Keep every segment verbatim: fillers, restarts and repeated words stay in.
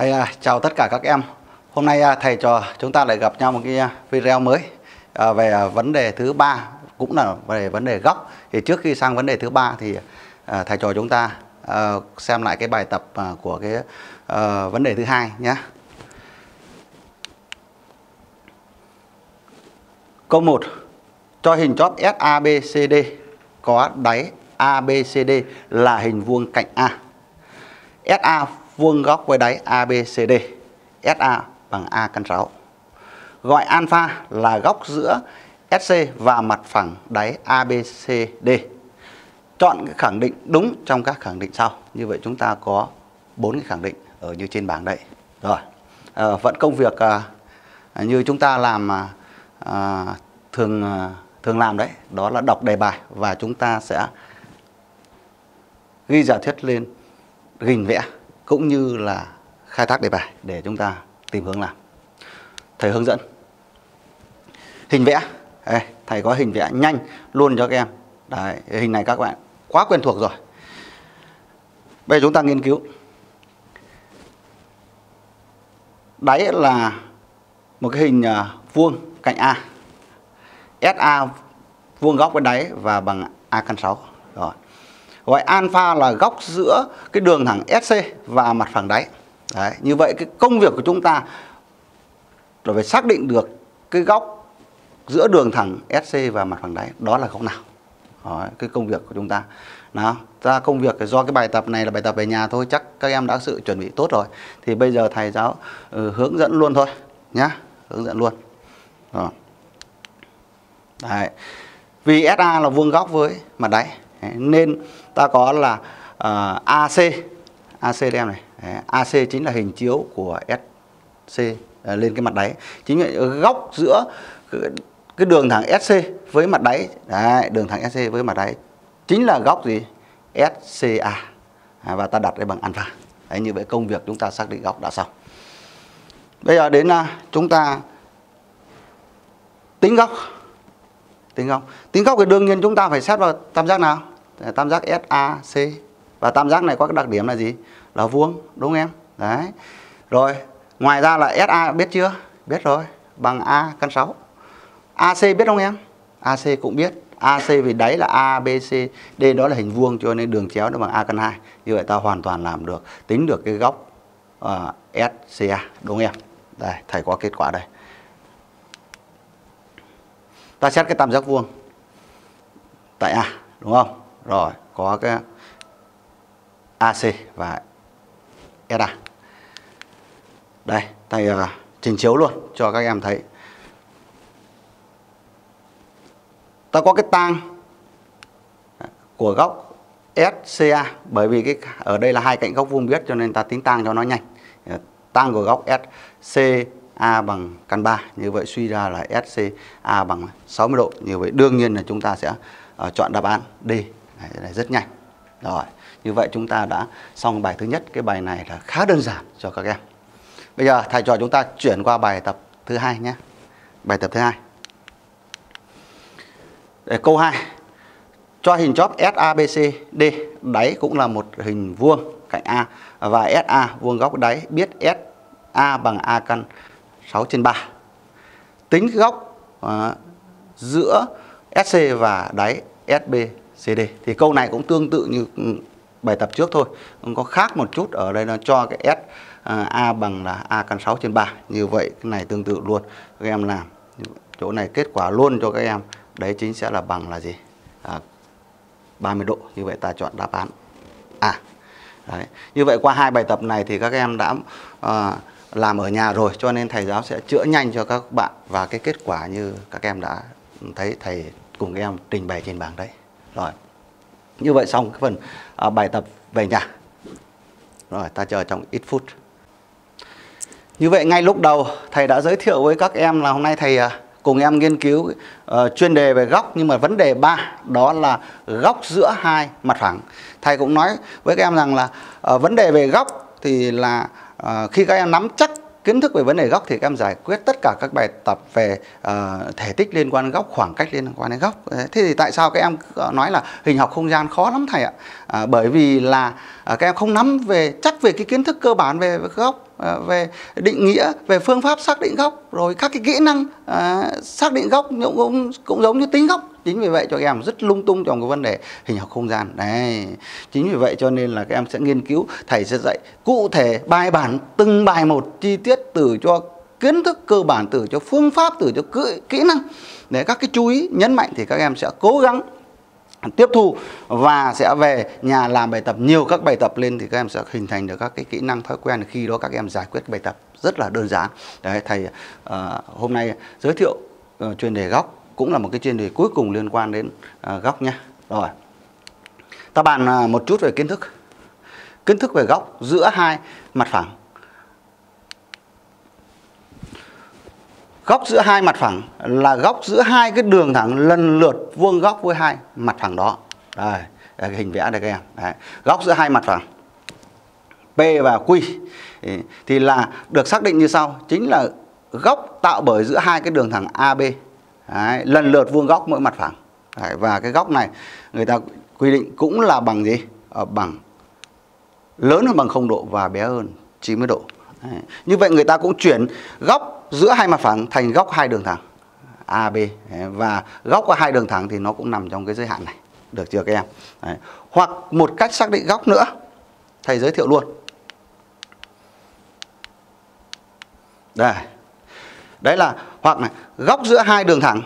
Thầy à, chào tất cả các em. Hôm nay à, thầy trò chúng ta lại gặp nhau một cái à, video mới à, về à, vấn đề thứ ba, cũng là về vấn đề góc. Thì trước khi sang vấn đề thứ ba thì à, thầy trò chúng ta à, xem lại cái bài tập à, của cái à, vấn đề thứ hai nhé. Câu một. Cho hình chóp ét a bê xê đê có đáy a bê xê đê là hình vuông cạnh A. ét a vuông góc với đáy a bê xê đê. ét a bằng A căn sáu. Gọi alpha là góc giữa ét xê và mặt phẳng đáy a bê xê đê. Chọn cái khẳng định đúng trong các khẳng định sau. Như vậy chúng ta có bốn cái khẳng định ở như trên bảng đây. Rồi, à, vẫn công việc à, như chúng ta làm à, thường à, thường làm đấy, đó là đọc đề bài và chúng ta sẽ ghi giả thuyết lên hình vẽ cũng như là khai thác đề bài để chúng ta tìm hướng làm. Thầy hướng dẫn hình vẽ. Đây, thầy có hình vẽ nhanh luôn cho các em. Đấy, hình này các bạn quá quen thuộc rồi. Bây giờ chúng ta nghiên cứu. Đáy là một cái hình vuông cạnh A. ét a vuông góc với đáy và bằng A căn sáu. Rồi. Gọi alpha là góc giữa cái đường thẳng ét xê và mặt phẳng đáy. Đấy, như vậy cái công việc của chúng ta là phải xác định được cái góc giữa đường thẳng ét xê và mặt phẳng đáy đó là góc nào. Đó, cái công việc của chúng ta. Nào, ra công việc do cái bài tập này là bài tập về nhà thôi, chắc các em đã sự chuẩn bị tốt rồi. Thì bây giờ thầy giáo ừ, hướng dẫn luôn thôi nhá, hướng dẫn luôn. Đó. Đấy. Vì ét a là vuông góc với mặt đáy nên ta có là uh, a xê, a xê đem này. Đấy, a xê chính là hình chiếu của ét xê uh, lên cái mặt đáy. Chính là góc giữa cái, cái đường thẳng ét xê với mặt đáy. Đấy, đường thẳng ét xê với mặt đáy chính là góc gì? ét xê a. Đấy, và ta đặt đây bằng alpha. Đấy, như vậy công việc chúng ta xác định góc đã xong. Bây giờ đến uh, chúng ta tính góc. Tính góc. Tính góc thì đương nhiên chúng ta phải xét vào tam giác nào? Tam giác ét a xê. Và tam giác này có cái đặc điểm là gì? Là vuông, đúng không em? Đấy. Rồi, ngoài ra là ét a biết chưa? Biết rồi, bằng A căn sáu. a xê biết không em? a xê cũng biết. a xê vì đáy là a bê xê đê, đó là hình vuông cho nên đường chéo nó bằng A căn hai. Như vậy ta hoàn toàn làm được, tính được cái góc uh, ét xê a, đúng không em? Đây, thầy có kết quả đây. Ta xét cái tam giác vuông tại A, đúng không? Rồi, có cái a xê và ét a. Đây, thầy uh, trình chiếu luôn cho các em thấy. Ta có cái tang của góc ét xê a, bởi vì cái ở đây là hai cạnh góc vuông biết cho nên ta tính tang cho nó nhanh. Tang của góc ét xê a bằng căn ba, như vậy suy ra là ét xê a bằng sáu mươi độ. Như vậy đương nhiên là chúng ta sẽ uh, chọn đáp án D. Này, này rất nhanh. Rồi, như vậy chúng ta đã xong bài thứ nhất. Cái bài này là khá đơn giản cho các em. Bây giờ thầy trò chúng ta chuyển qua bài tập thứ hai nhé. Bài tập thứ hai. Để câu hai. Cho hình chóp ét a bê xê đê, đáy cũng là một hình vuông cạnh A và ét a vuông góc đáy, biết ét a bằng A căn sáu trên ba. Tính góc uh, giữa ét xê và đáy ét bê xê đê. Thì câu này cũng tương tự như bài tập trước thôi, không có khác một chút. Ở đây nó cho cái ét a bằng là A căn sáu trên ba. Như vậy cái này tương tự luôn. Các em làm chỗ này kết quả luôn cho các em. Đấy chính sẽ là bằng là gì? À, ba mươi độ. Như vậy ta chọn đáp án A. Đấy. Như vậy qua hai bài tập này thì các em đã uh, làm ở nhà rồi, cho nên thầy giáo sẽ chữa nhanh cho các bạn và cái kết quả như các em đã thấy thầy cùng các em trình bày trên bảng đấy. Rồi, như vậy xong cái phần uh, bài tập về nhà. Rồi, ta chờ trong ít phút. Như vậy ngay lúc đầu thầy đã giới thiệu với các em là hôm nay thầy uh, cùng em nghiên cứu uh, chuyên đề về góc, nhưng mà vấn đề ba đó là góc giữa hai mặt phẳng. Thầy cũng nói với các em rằng là uh, vấn đề về góc thì là uh, khi các em nắm chắc kiến thức về vấn đề góc thì các em giải quyết tất cả các bài tập về uh, thể tích liên quan đến góc, khoảng cách liên quan đến góc. Thế thì tại sao các em nói là hình học không gian khó lắm thầy ạ? À, bởi vì là uh, các em không nắm về chắc về cái kiến thức cơ bản về, về góc, uh, về định nghĩa, về phương pháp xác định góc, rồi các cái kỹ năng uh, xác định góc cũng, cũng giống như tính góc. Chính vì vậy cho các em rất lung tung trong cái vấn đề hình học không gian. Đấy. Chính vì vậy cho nên là các em sẽ nghiên cứu, thầy sẽ dạy cụ thể bài bản từng bài một chi tiết, từ cho kiến thức cơ bản, từ cho phương pháp, từ cho kỹ, kỹ năng. Để các cái chú ý nhấn mạnh thì các em sẽ cố gắng tiếp thu và sẽ về nhà làm bài tập, nhiều các bài tập lên thì các em sẽ hình thành được các cái kỹ năng thói quen. Khi đó các em giải quyết bài tập rất là đơn giản. Đấy, thầy uh, hôm nay giới thiệu uh, chuyên đề góc, cũng là một cái chuyên đề cuối cùng liên quan đến uh, góc nha. Rồi, ta bàn uh, một chút về kiến thức. Kiến thức về góc giữa hai mặt phẳng. Góc giữa hai mặt phẳng là góc giữa hai cái đường thẳng lần lượt vuông góc với hai mặt phẳng đó. Đây, đây cái hình vẽ đây các em. Đấy. Góc giữa hai mặt phẳng P và Q thì là được xác định như sau. Chính là góc tạo bởi giữa hai cái đường thẳng a bê. Đấy, lần lượt vuông góc mỗi mặt phẳng. Đấy, và cái góc này người ta quy định cũng là bằng gì? Ở bằng lớn hơn bằng không độ và bé hơn chín mươi độ. Đấy. Như vậy người ta cũng chuyển góc giữa hai mặt phẳng thành góc hai đường thẳng a bê. Đấy. Và góc của hai đường thẳng thì nó cũng nằm trong cái giới hạn này. Được chưa các em? Đấy. Hoặc một cách xác định góc nữa, thầy giới thiệu luôn. Đây. Đấy là hoặc này, góc giữa hai đường thẳng.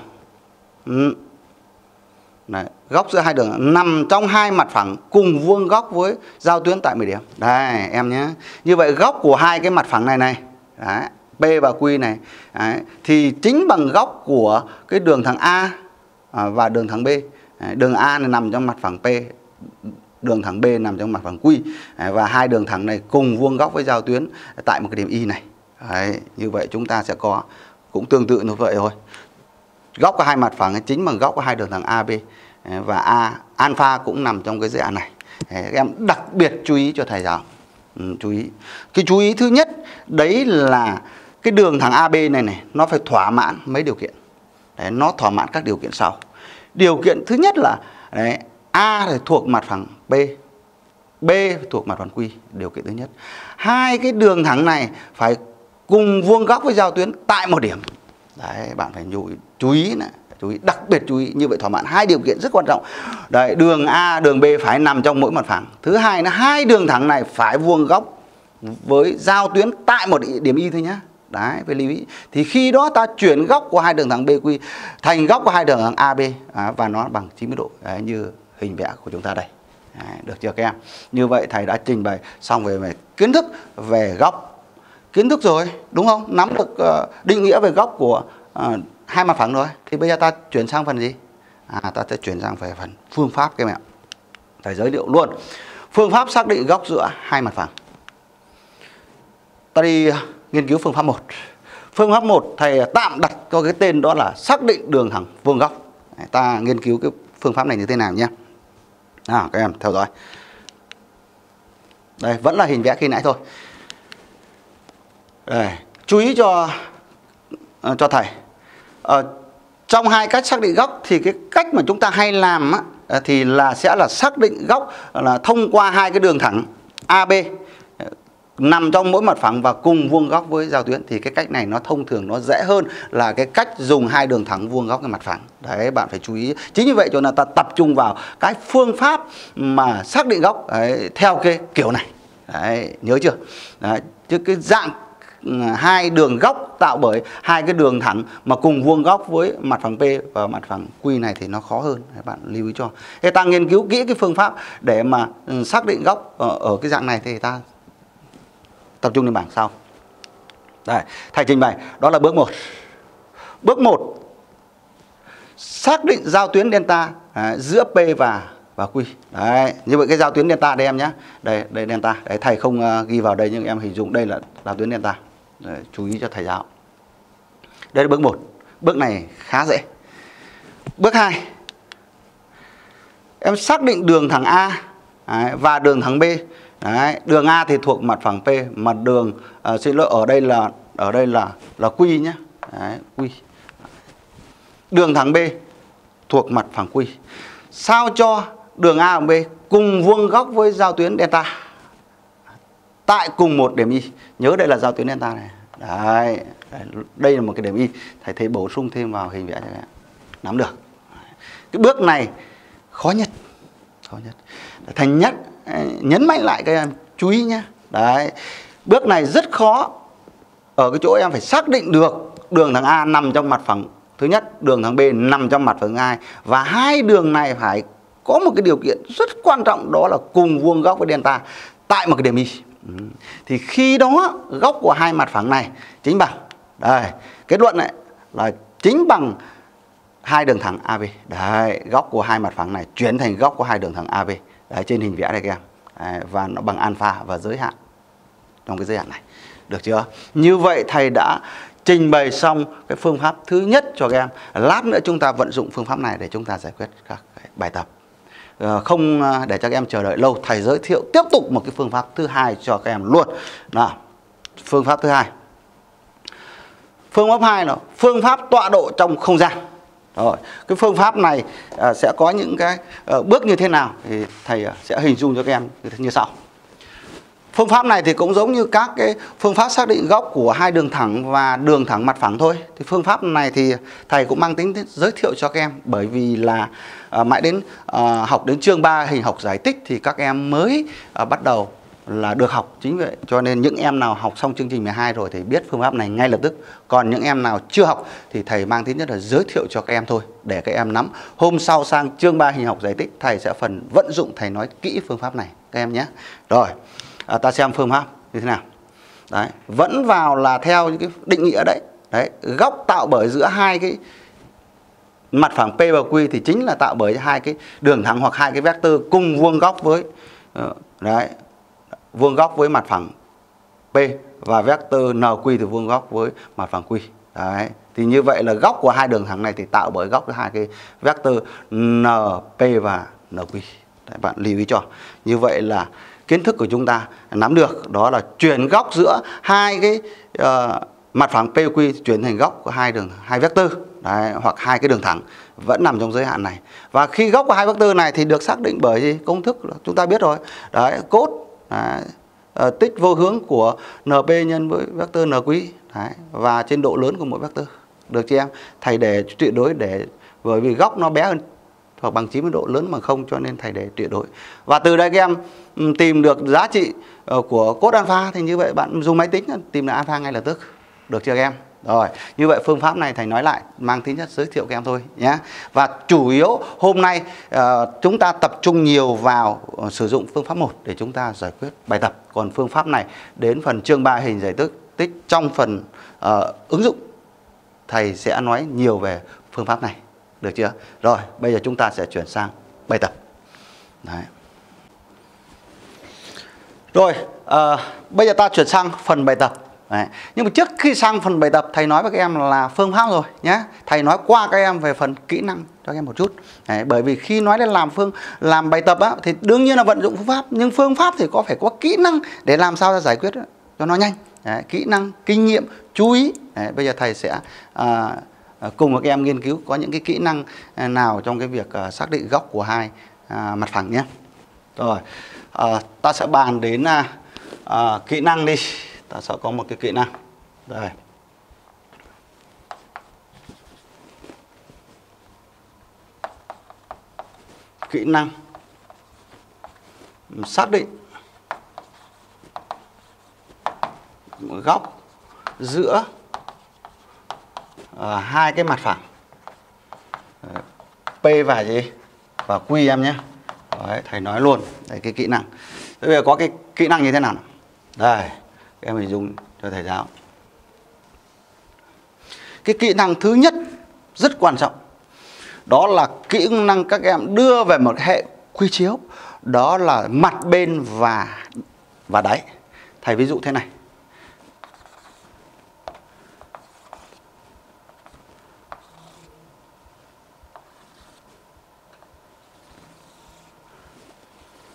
Đấy, góc giữa hai đường nằm trong hai mặt phẳng cùng vuông góc với giao tuyến tại mười điểm. Đây em nhé. Như vậy góc của hai cái mặt phẳng này này, đấy, P và Q này, đấy, thì chính bằng góc của cái đường thẳng A và đường thẳng B. Đấy, đường A này nằm trong mặt phẳng P, đường thẳng B nằm trong mặt phẳng Q. Đấy, và hai đường thẳng này cùng vuông góc với giao tuyến tại một cái điểm Y này. Đấy, như vậy chúng ta sẽ có cũng tương tự như vậy thôi. Góc của hai mặt phẳng chính bằng góc của hai đường thẳng a bê, và A alpha cũng nằm trong cái giới hạn này. Các em đặc biệt chú ý cho thầy giáo. Ừ, chú ý. Cái chú ý thứ nhất đấy là cái đường thẳng a bê này này nó phải thỏa mãn mấy điều kiện. Đấy, nó thỏa mãn các điều kiện sau. Điều kiện thứ nhất là đấy, A thì thuộc mặt phẳng B, B thuộc mặt phẳng Q, điều kiện thứ nhất. Hai cái đường thẳng này phải cùng vuông góc với giao tuyến tại một điểm. Đấy, bạn phải chú ý, chú ý này, chú ý, đặc biệt chú ý, như vậy thỏa mãn hai điều kiện rất quan trọng. Đấy, đường A, đường B phải nằm trong mỗi mặt phẳng. Thứ hai là hai đường thẳng này phải vuông góc với giao tuyến tại một điểm Y thôi nhá. Đấy, phải lưu ý. Thì khi đó ta chuyển góc của hai đường thẳng bê quy thành góc của hai đường thẳng a bê, à, và nó bằng chín mươi độ. Đấy, như hình vẽ của chúng ta đây. Đấy, được chưa các em? Như vậy thầy đã trình bày xong về, về kiến thức về góc. Kiến thức rồi, đúng không? Nắm được uh, định nghĩa về góc của uh, hai mặt phẳng rồi. Thì bây giờ ta chuyển sang phần gì? À, ta sẽ chuyển sang về phần phương pháp các em ạ. Thầy giới thiệu luôn. Phương pháp xác định góc giữa hai mặt phẳng. Ta đi nghiên cứu phương pháp một. Phương pháp một thầy tạm đặt cho cái tên đó là xác định đường thẳng vuông góc. Ta nghiên cứu cái phương pháp này như thế nào nhé. À, các em theo dõi. Đây, vẫn là hình vẽ khi nãy thôi. Đây, chú ý cho uh, cho thầy. Uh, trong hai cách xác định góc thì cái cách mà chúng ta hay làm á, uh, thì là sẽ là xác định góc là thông qua hai cái đường thẳng a bê uh, nằm trong mỗi mặt phẳng và cùng vuông góc với giao tuyến. Thì cái cách này nó thông thường, nó dễ hơn là cái cách dùng hai đường thẳng vuông góc cái mặt phẳng. Đấy, bạn phải chú ý. Chính như vậy cho nên ta tập trung vào cái phương pháp mà xác định góc đấy, theo cái kiểu này. Đấy, nhớ chưa? Đấy, chứ cái dạng hai đường góc tạo bởi hai cái đường thẳng mà cùng vuông góc với mặt phẳng P và mặt phẳng Q này thì nó khó hơn. Bạn lưu ý cho. Thế ta nghiên cứu kỹ cái phương pháp để mà xác định góc ở, ở cái dạng này thì ta tập trung lên bảng sau. Đây, thầy trình bày đó là bước một. Bước một, xác định giao tuyến delta à, giữa P và và Q. Đấy, như vậy cái giao tuyến delta đây em nhé. Đây, đây delta. Đấy, thầy không uh, ghi vào đây nhưng em hình dung đây là giao tuyến delta. Đấy, chú ý cho thầy giáo. Đây là bước một. Bước này khá dễ. Bước hai, em xác định đường thẳng A đấy, và đường thẳng B. Đấy, đường A thì thuộc mặt phẳng P, mà đường uh, xin lỗi ở đây là ở đây là là Q nhé. Đấy, Q. Đường thẳng B thuộc mặt phẳng Q. Sao cho đường A và B cùng vuông góc với giao tuyến delta tại cùng một điểm Y. Nhớ đây là giao tuyến delta này. Đấy, đây là một cái điểm Y. Thầy thấy bổ sung thêm vào hình vẽ cho các em nắm được. Cái bước này khó nhất, khó nhất. Thầy nhất nhấn mạnh lại các em chú ý nhé. Đấy, bước này rất khó ở cái chỗ em phải xác định được đường thẳng A nằm trong mặt phẳng thứ nhất, đường thẳng B nằm trong mặt phẳng thứ hai, và hai đường này phải có một cái điều kiện rất quan trọng, đó là cùng vuông góc với delta tại một cái điểm Y. Thì khi đó góc của hai mặt phẳng này chính bằng, đây, kết luận này là chính bằng hai đường thẳng a bê. Đấy, góc của hai mặt phẳng này chuyển thành góc của hai đường thẳng a bê. Đấy, trên hình vẽ này các em. Đấy, và nó bằng alpha và giới hạn trong cái giới hạn này. Được chưa? Như vậy thầy đã trình bày xong cái phương pháp thứ nhất cho các em. Lát nữa chúng ta vận dụng phương pháp này để chúng ta giải quyết các cái bài tập. Không để cho các em chờ đợi lâu, thầy giới thiệu tiếp tục một cái phương pháp thứ hai cho các em luôn. Nào, phương pháp thứ hai. Phương pháp hai là phương pháp tọa độ trong không gian. Rồi, cái phương pháp này à, sẽ có những cái à, bước như thế nào thì thầy à, sẽ hình dung cho các em như sau. Phương pháp này thì cũng giống như các cái phương pháp xác định góc của hai đường thẳng và đường thẳng mặt phẳng thôi. Thì phương pháp này thì thầy cũng mang tính giới thiệu cho các em, bởi vì là à, mãi đến à, học đến chương ba hình học giải tích thì các em mới à, bắt đầu là được học. Chính vậy cho nên những em nào học xong chương trình mười hai rồi thì biết phương pháp này ngay lập tức. Còn những em nào chưa học thì thầy mang tính nhất là giới thiệu cho các em thôi, để các em nắm. Hôm sau sang chương ba hình học giải tích thầy sẽ phần vận dụng, thầy nói kỹ phương pháp này các em nhé. Rồi, à, ta xem phương pháp như thế nào. Đấy, vẫn vào là theo những cái định nghĩa đấy. Đấy, góc tạo bởi giữa hai cái mặt phẳng P và Q thì chính là tạo bởi hai cái đường thẳng hoặc hai cái vectơ cùng vuông góc với đấy, vuông góc với mặt phẳng P, và vectơ en quy thì vuông góc với mặt phẳng Q. Đấy, thì như vậy là góc của hai đường thẳng này thì tạo bởi góc của hai cái vectơ en pê và en quy. Đấy, bạn lưu ý cho. Như vậy là kiến thức của chúng ta nắm được, đó là chuyển góc giữa hai cái uh, mặt phẳng P Q chuyển thành góc của hai đường hai vectơ. Đấy, hoặc hai cái đường thẳng vẫn nằm trong giới hạn này. Và khi góc của hai vectơ này thì được xác định bởi gì? Công thức chúng ta biết rồi. Đấy, cos đấy, uh, tích vô hướng của en pê nhân với vectơ en quy. Đấy, và trên độ lớn của mỗi vectơ. Được chưa em? Thầy để tuyệt đối để bởi vì góc nó bé hơn hoặc bằng chín mươi độ, lớn bằng không, cho nên thầy để tuyệt đối. Và từ đây các em tìm được giá trị của cos alpha thì như vậy bạn dùng máy tính tìm được alpha ngay lập tức. Được chưa các em? Rồi, như vậy phương pháp này thầy nói lại mang tính chất giới thiệu các em thôi nhé. Và chủ yếu hôm nay uh, chúng ta tập trung nhiều vào uh, sử dụng phương pháp một để chúng ta giải quyết bài tập. Còn phương pháp này đến phần chương ba hình giải tích tích trong phần uh, ứng dụng thầy sẽ nói nhiều về phương pháp này. Được chưa? Rồi, bây giờ chúng ta sẽ chuyển sang bài tập. Đấy. Rồi, uh, bây giờ ta chuyển sang phần bài tập. Đấy. Nhưng mà trước khi sang phần bài tập, thầy nói với các em là phương pháp rồi nhé. Thầy nói qua các em về phần kỹ năng cho các em một chút. Đấy, bởi vì khi nói đến làm phương làm bài tập á, thì đương nhiên là vận dụng phương pháp, nhưng phương pháp thì có phải có kỹ năng để làm sao ra giải quyết cho nó nhanh. Đấy, kỹ năng, kinh nghiệm, chú ý. Đấy, bây giờ thầy sẽ uh, cùng với các em nghiên cứu có những cái kỹ năng nào trong cái việc uh, xác định góc của hai uh, mặt phẳng nhé. Rồi, uh, ta sẽ bàn đến uh, uh, kỹ năng đi. Ta sẽ có một cái kỹ năng. Đây. Kỹ năng xác định góc giữa uh, hai cái mặt phẳng P và gì? Và Q em nhé. Đấy, thầy nói luôn. Đây cái kỹ năng. Bây giờ có cái kỹ năng như thế nào? Đây, em hình dung cho thầy giáo. Cái kỹ năng thứ nhất rất quan trọng. Đó là kỹ năng các em đưa về một hệ quy chiếu. Đó là mặt bên và và đáy. Thầy ví dụ thế này.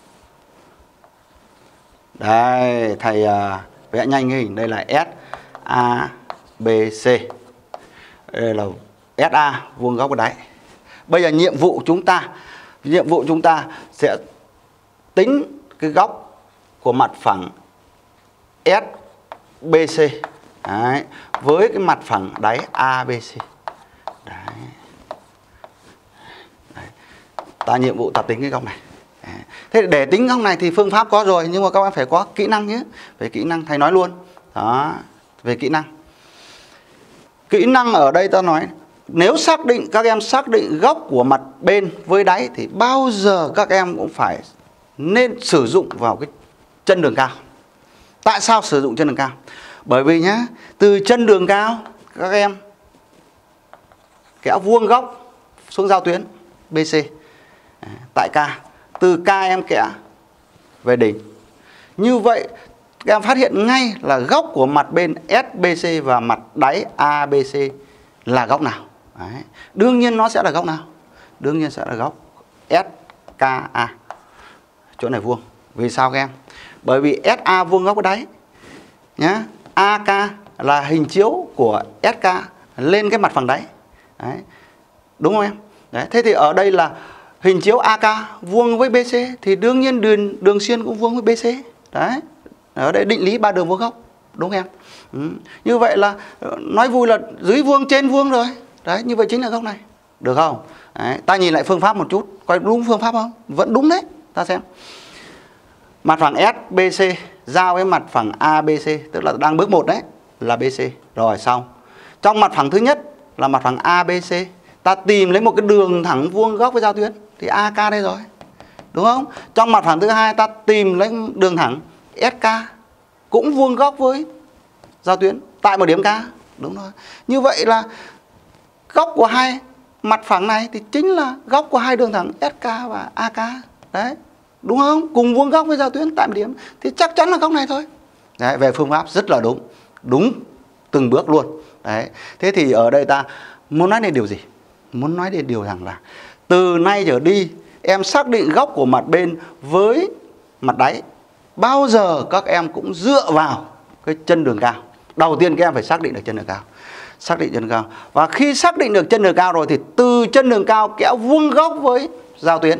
Đây, thầy uh, vẽ nhanh hình. Đây là S a bê xê. Đây là ét a vuông góc đáy. Bây giờ nhiệm vụ chúng ta nhiệm vụ chúng ta sẽ tính cái góc của mặt phẳng ét bê xê đấy, với cái mặt phẳng đáy a bê xê. Đấy. Đấy. Ta nhiệm vụ ta tính cái góc này. Đấy. Thế để tính góc này thì phương pháp có rồi, nhưng mà các bạn phải có kỹ năng nhé. Về kỹ năng thầy nói luôn. Đó, về kỹ năng. Kỹ năng ở đây ta nói, nếu xác định các em xác định góc của mặt bên với đáy thì bao giờ các em cũng phải nên sử dụng vào cái chân đường cao. Tại sao sử dụng chân đường cao? Bởi vì nhá, từ chân đường cao các em kéo vuông góc xuống giao tuyến bê xê tại K. Từ K em kẻ về đỉnh. Như vậy các em phát hiện ngay là góc của mặt bên ét bê xê và mặt đáy a bê xê là góc nào. Đấy. Đương nhiên nó sẽ là góc nào? Đương nhiên sẽ là góc ét ca a. Chỗ này vuông. Vì sao các em? Bởi vì ét a vuông góc đáy nhá. a ca là hình chiếu của ét ca lên cái mặt phẳng đáy. Đấy. Đúng không em? Đấy. Thế thì ở đây là hình chiếu a ca vuông với bê xê thì đương nhiên đường đường xuyên cũng vuông với bê xê. Đấy. Ở đây định lý ba đường vuông góc. Đúng không em? Ừ. Như vậy là nói vui là dưới vuông trên vuông rồi. Đấy, như vậy chính là góc này. Được không? Đấy. Ta nhìn lại phương pháp một chút. Coi đúng phương pháp không? Vẫn đúng đấy. Ta xem. Mặt phẳng ét bê xê giao với mặt phẳng a bê xê, tức là đang bước một đấy, là bê xê. Rồi xong. Trong mặt phẳng thứ nhất là mặt phẳng a bê xê, ta tìm lấy một cái đường thẳng vuông góc với giao tuyến thì a ca đây rồi. Đúng không? Trong mặt phẳng thứ hai ta tìm lấy đường thẳng ét ca cũng vuông góc với giao tuyến tại một điểm K. Đúng rồi. Như vậy là góc của hai mặt phẳng này thì chính là góc của hai đường thẳng ét ca và a ca. Đấy. Đúng không? Cùng vuông góc với giao tuyến tại một điểm thì chắc chắn là góc này thôi. Đấy, về phương pháp rất là đúng. Đúng từng bước luôn. Đấy. Thế thì ở đây ta muốn nói đến điều gì? Muốn nói đến điều rằng là từ nay trở đi em xác định góc của mặt bên với mặt đáy, bao giờ các em cũng dựa vào cái chân đường cao. Đầu tiên các em phải xác định được chân đường cao. Xác định chân đường cao. Và khi xác định được chân đường cao rồi thì từ chân đường cao kéo vuông góc với giao tuyến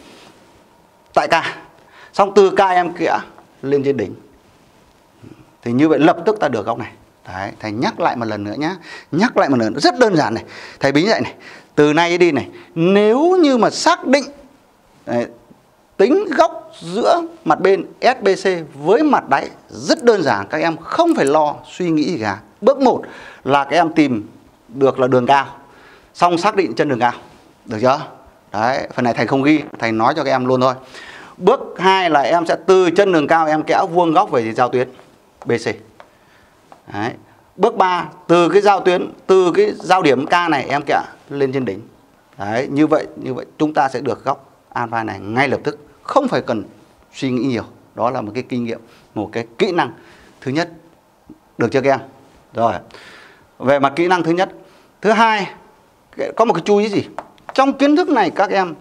tại K. Xong từ K em kẽ lên trên đỉnh. Thì như vậy lập tức ta được góc này. Đấy, thầy nhắc lại một lần nữa nhé. Nhắc lại một lần nữa, rất đơn giản này. Thầy bính dậy này. Từ nay đi này, nếu như mà xác định đấy, tính góc giữa mặt bên ét bê xê với mặt đáy rất đơn giản, các em không phải lo suy nghĩ gì cả. Bước một là các em tìm được là đường cao, xong xác định chân đường cao. Được chưa? Đấy, phần này thầy không ghi, thầy nói cho các em luôn thôi. Bước hai là em sẽ từ chân đường cao em kéo vuông góc về giao tuyến bê xê. Đấy. Bước ba, từ cái giao tuyến, từ cái giao điểm K này em kéo lên trên đỉnh. Đấy, như vậy như vậy chúng ta sẽ được góc alpha này ngay lập tức, không phải cần suy nghĩ nhiều. Đó là một cái kinh nghiệm, một cái kỹ năng thứ nhất. Được chưa các em? Rồi. Về mặt kỹ năng thứ nhất. Thứ hai, có một cái chú ý gì? Trong kiến thức này các em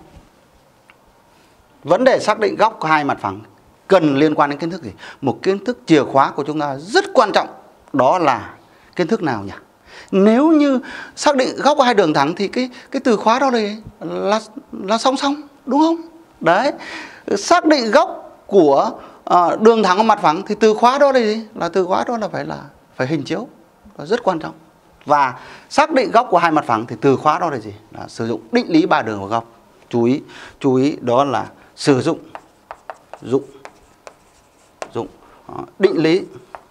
vấn đề xác định góc của hai mặt phẳng cần liên quan đến kiến thức gì? Một kiến thức chìa khóa của chúng ta rất quan trọng. Đó là kiến thức nào nhỉ? Nếu như xác định góc của hai đường thẳng thì cái cái từ khóa đó đây là là song song, đúng không? Đấy. Xác định góc của uh, đường thẳng của mặt phẳng thì từ khóa đó đây là từ khóa đó là phải là phải hình chiếu. Đó rất quan trọng. Và xác định góc của hai mặt phẳng thì từ khóa đó là gì? Là sử dụng định lý ba đường của góc. Chú ý, chú ý đó là sử dụng dụng dụng uh, định lý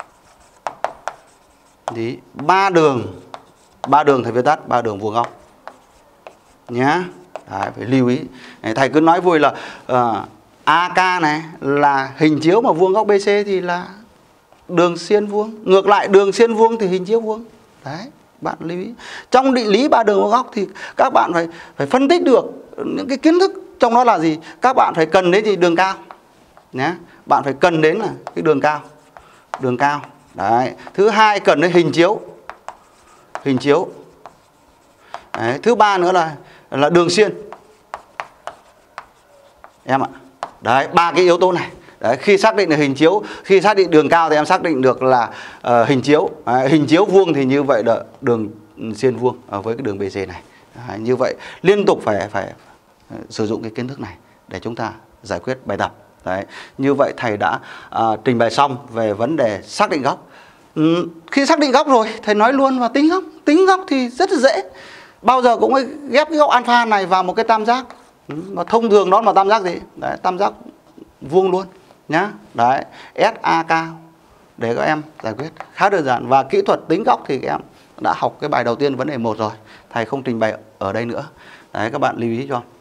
lý ba đường, ba đường thầy viết tắt ba đường vuông góc nhá. Đấy, phải lưu ý. Thầy cứ nói vui là uh, a ca này là hình chiếu mà vuông góc bê xê thì là đường xiên vuông, ngược lại đường xiên vuông thì hình chiếu vuông. Đấy, bạn lưu ý. Trong định lý ba đường vuông góc thì các bạn phải phải phân tích được những cái kiến thức trong đó là gì. Các bạn phải cần đến gì? Đường cao nhé. Bạn phải cần đến là cái đường cao, đường cao. Đấy. Thứ hai cần đến hình chiếu, hình chiếu. Đấy. Thứ ba nữa là là đường xiên em ạ. Đấy, ba cái yếu tố này Đấy, khi xác định được hình chiếu, khi xác định đường cao thì em xác định được là uh, hình chiếu. Đấy, hình chiếu vuông thì như vậy là đường xiên vuông uh, với cái đường bê xê này. Đấy, như vậy liên tục phải phải sử dụng cái kiến thức này để chúng ta giải quyết bài tập. Đấy, như vậy thầy đã uh, trình bày xong về vấn đề xác định góc. Ừ, khi xác định góc rồi, thầy nói luôn vào tính góc. Tính góc thì rất là dễ. Bao giờ cũng phải ghép cái góc alpha này vào một cái tam giác. Ừ, mà thông thường đó là tam giác gì? Đấy, tam giác vuông luôn nhá. Đấy, ét a ca để các em giải quyết khá đơn giản. Và kỹ thuật tính góc thì các em đã học cái bài đầu tiên vấn đề một rồi, thầy không trình bày ở đây nữa. Đấy, các bạn lưu ý cho.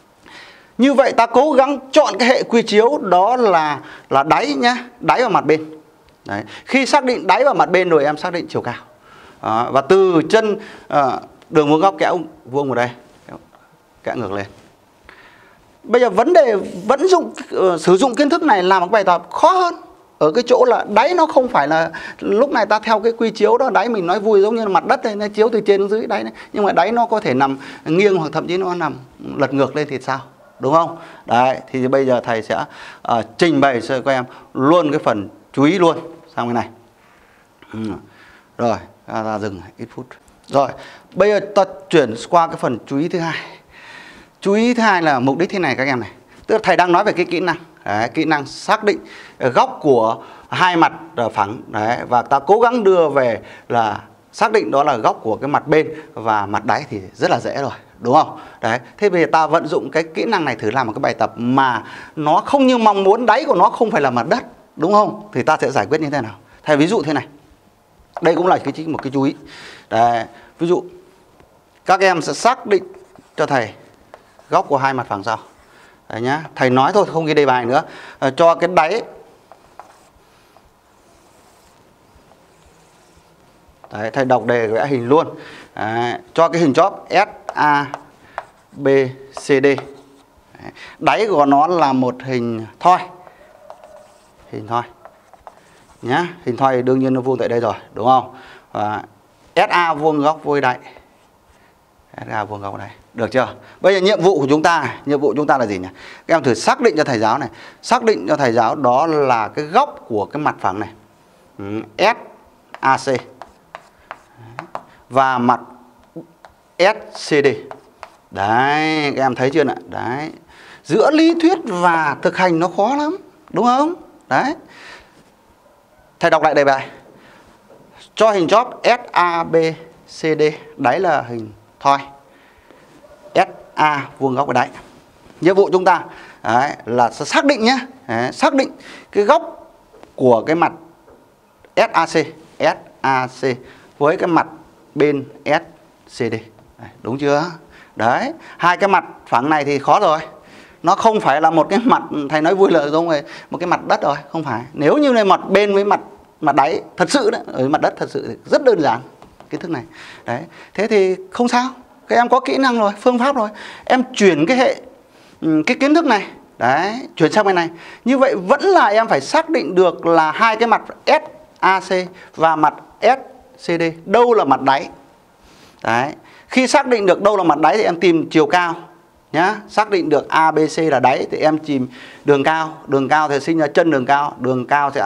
Như vậy ta cố gắng chọn cái hệ quy chiếu đó là là đáy nhá, đáy vào mặt bên. Đấy, khi xác định đáy vào mặt bên rồi em xác định chiều cao. Đó, và từ chân uh, đường vuông góc kéo vuông vào đây, kéo ngược lên. Bây giờ vấn đề vẫn dụng uh, sử dụng kiến thức này làm một bài tập khó hơn ở cái chỗ là đáy nó không phải là lúc này ta theo cái quy chiếu đó, đáy mình nói vui giống như là mặt đất này, nó chiếu từ trên xuống dưới đáy này, nhưng mà đáy nó có thể nằm nghiêng hoặc thậm chí nó nằm lật ngược lên thì sao, đúng không? Đấy, thì bây giờ thầy sẽ uh, trình bày cho các em luôn cái phần chú ý luôn sang cái này. Ừ. Rồi, ta, ta dừng ít phút. Rồi, bây giờ ta chuyển qua cái phần chú ý thứ hai. Chú ý thứ hai là mục đích thế này các em này. Tức là thầy đang nói về cái kỹ năng. Đấy, kỹ năng xác định góc của hai mặt phẳng. Đấy, và ta cố gắng đưa về là xác định đó là góc của cái mặt bên và mặt đáy thì rất là dễ rồi, đúng không? Đấy, thế bây giờ ta vận dụng cái kỹ năng này thử làm một cái bài tập mà nó không như mong muốn, đáy của nó không phải là mặt đất, đúng không? Thì ta sẽ giải quyết như thế nào? Thầy ví dụ thế này. Đây cũng là cái một cái chú ý. Đấy, ví dụ các em sẽ xác định cho thầy góc của hai mặt phẳng sau. Đấy nhá, thầy nói thôi không ghi đề bài nữa. À, cho cái đáy. Đấy, thầy đọc đề vẽ hình luôn. Đấy, cho cái hình chóp ét a bê xê đê. Đấy, đáy của nó là một hình thoi. Hình thoi. Nhá, hình thoi đương nhiên nó vuông tại đây rồi, đúng không? Và ét a vuông góc với đáy. ét a vuông góc đây. Được chưa? Bây giờ nhiệm vụ của chúng ta, nhiệm vụ chúng ta là gì nhỉ? Các em thử xác định cho thầy giáo này, xác định cho thầy giáo đó là cái góc của cái mặt phẳng này. Ừ, ét a xê và mặt ét xê đê. Đấy, các em thấy chưa ạ? Đấy. Giữa lý thuyết và thực hành nó khó lắm, đúng không? Đấy. Thầy đọc lại đề bài. Cho hình chóp ét a bê xê đê, đáy là hình thoi. ét a vuông góc ở đáy. Nhiệm vụ chúng ta đấy, là xác định nhé, đấy, xác định cái góc của cái mặt ét a xê, ét a xê với cái mặt bên ét xê đê. Đấy, đúng chưa? Đấy, hai cái mặt phẳng này thì khó rồi. Nó không phải là một cái mặt, thầy nói vui lợi giống rồi, một cái mặt đất rồi, không phải. Nếu như này mặt bên với mặt mặt đáy thật sự đấy, ở mặt đất thật sự thì rất đơn giản kiến thức này. Đấy, thế thì không sao. Các em có kỹ năng rồi, phương pháp rồi. Em chuyển cái hệ, cái kiến thức này, đấy, chuyển sang bên này. Như vậy vẫn là em phải xác định được là hai cái mặt ét a xê và mặt ét xê đê, đâu là mặt đáy. Đấy, khi xác định được đâu là mặt đáy thì em tìm chiều cao nhá. Xác định được a bê xê là đáy thì em tìm đường cao. Đường cao thì sinh ra chân đường cao. Đường cao sẽ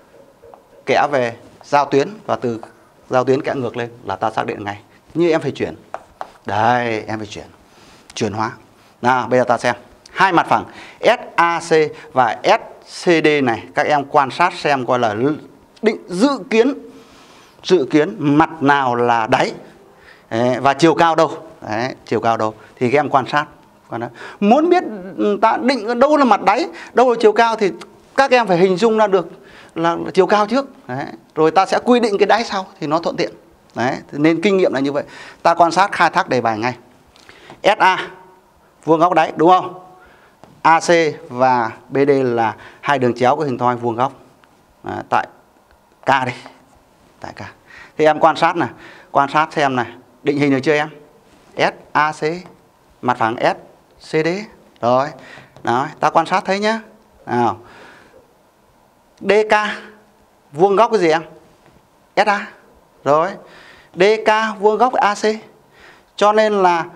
kẽ về giao tuyến và từ giao tuyến kẽ ngược lên là ta xác định ngay. Như em phải chuyển. Đây, em phải chuyển. Chuyển hóa. Nào, bây giờ ta xem. Hai mặt phẳng ét a xê và ét xê đê này. Các em quan sát xem coi là định dự kiến. Dự kiến mặt nào là đáy. Đấy, và chiều cao đâu. Đấy, chiều cao đâu. Thì các em quan sát. Muốn biết ta định đâu là mặt đáy, đâu là chiều cao thì các em phải hình dung ra được là chiều cao trước. Đấy, rồi ta sẽ quy định cái đáy sau thì nó thuận tiện. Đấy, nên kinh nghiệm là như vậy. Ta quan sát khai thác đề bài ngay. ét a vuông góc đáy, đúng không? a xê và bê đê là hai đường chéo của hình thoi vuông góc. À, tại K đây. Tại K. Thì em quan sát này, quan sát xem này, định hình được chưa em? ét a xê mặt phẳng ét xê đê. Rồi. Đó, ta quan sát thấy nhá. Nào. đê ca vuông góc cái gì em? ét a. Rồi. đê ca vuông góc a xê. Cho nên là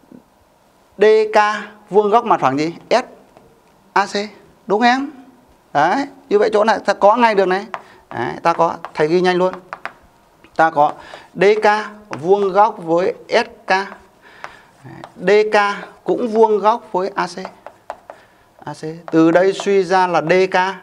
đê ca vuông góc mặt phẳng gì? ét a xê. Đúng em? Đấy, như vậy chỗ này ta có ngay được này. Đấy, ta có, thầy ghi nhanh luôn. Ta có đê ca vuông góc với ét ca. đê ca cũng vuông góc với a xê. a xê. Từ đây suy ra là đê ca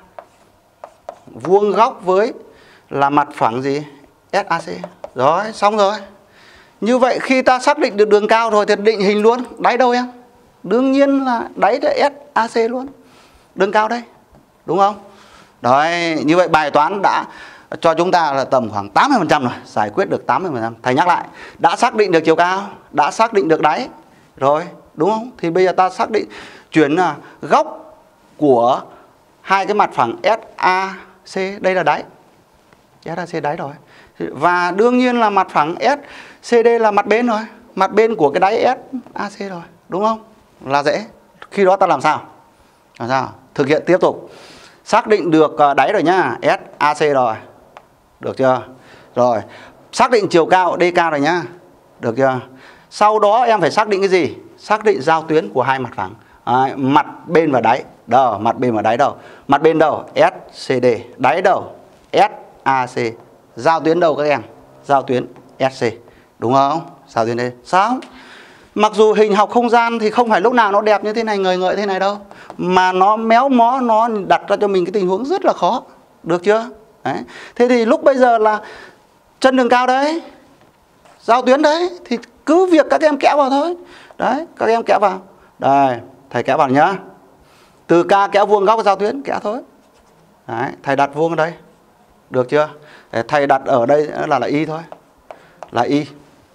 vuông góc với là mặt phẳng gì? ét a xê. Rồi, xong rồi. Như vậy khi ta xác định được đường cao rồi thì định hình luôn. Đáy đâu em? Đương nhiên là đáy là ét a xê luôn. Đường cao đây. Đúng không? Đấy, như vậy bài toán đã cho chúng ta là tầm khoảng tám mươi phần trăm rồi. Giải quyết được tám mươi phần trăm. Thầy nhắc lại. Đã xác định được chiều cao. Đã xác định được đáy. Rồi, đúng không? Thì bây giờ ta xác định chuyển là góc của hai cái mặt phẳng ét a xê. Đây là đáy. ét a xê đáy rồi. Và đương nhiên là mặt phẳng ét xê đê là mặt bên rồi. Mặt bên của cái đáy ét a xê rồi. Đúng không? Là dễ. Khi đó ta làm sao? Làm sao? Thực hiện tiếp tục. Xác định được đáy rồi nhá. ét a xê rồi. Được chưa? Rồi. Xác định chiều cao đê ca rồi nhá. Được chưa? Sau đó em phải xác định cái gì? Xác định giao tuyến của hai mặt phẳng. À, mặt bên và đáy. Đâu? Mặt bên và đáy đâu? Mặt bên đâu? ét xê đê. Đáy đâu? ét a xê. Giao tuyến đâu các em? Giao tuyến ét xê. Đúng không? Giao tuyến đây. Sao? Mặc dù hình học không gian thì không phải lúc nào nó đẹp như thế này, ngời ngợi thế này đâu. Mà nó méo mó, nó đặt ra cho mình cái tình huống rất là khó. Được chưa? Đấy. Thế thì lúc bây giờ là chân đường cao đấy, giao tuyến đấy, thì cứ việc các em kéo vào thôi. Đấy, các em kéo vào. Đây, thầy kéo vào nhá. Từ ca kéo vuông góc giao tuyến, kéo thôi. Đấy, thầy đặt vuông ở đây. Được chưa? Để thầy đặt ở đây là là y thôi. Là y.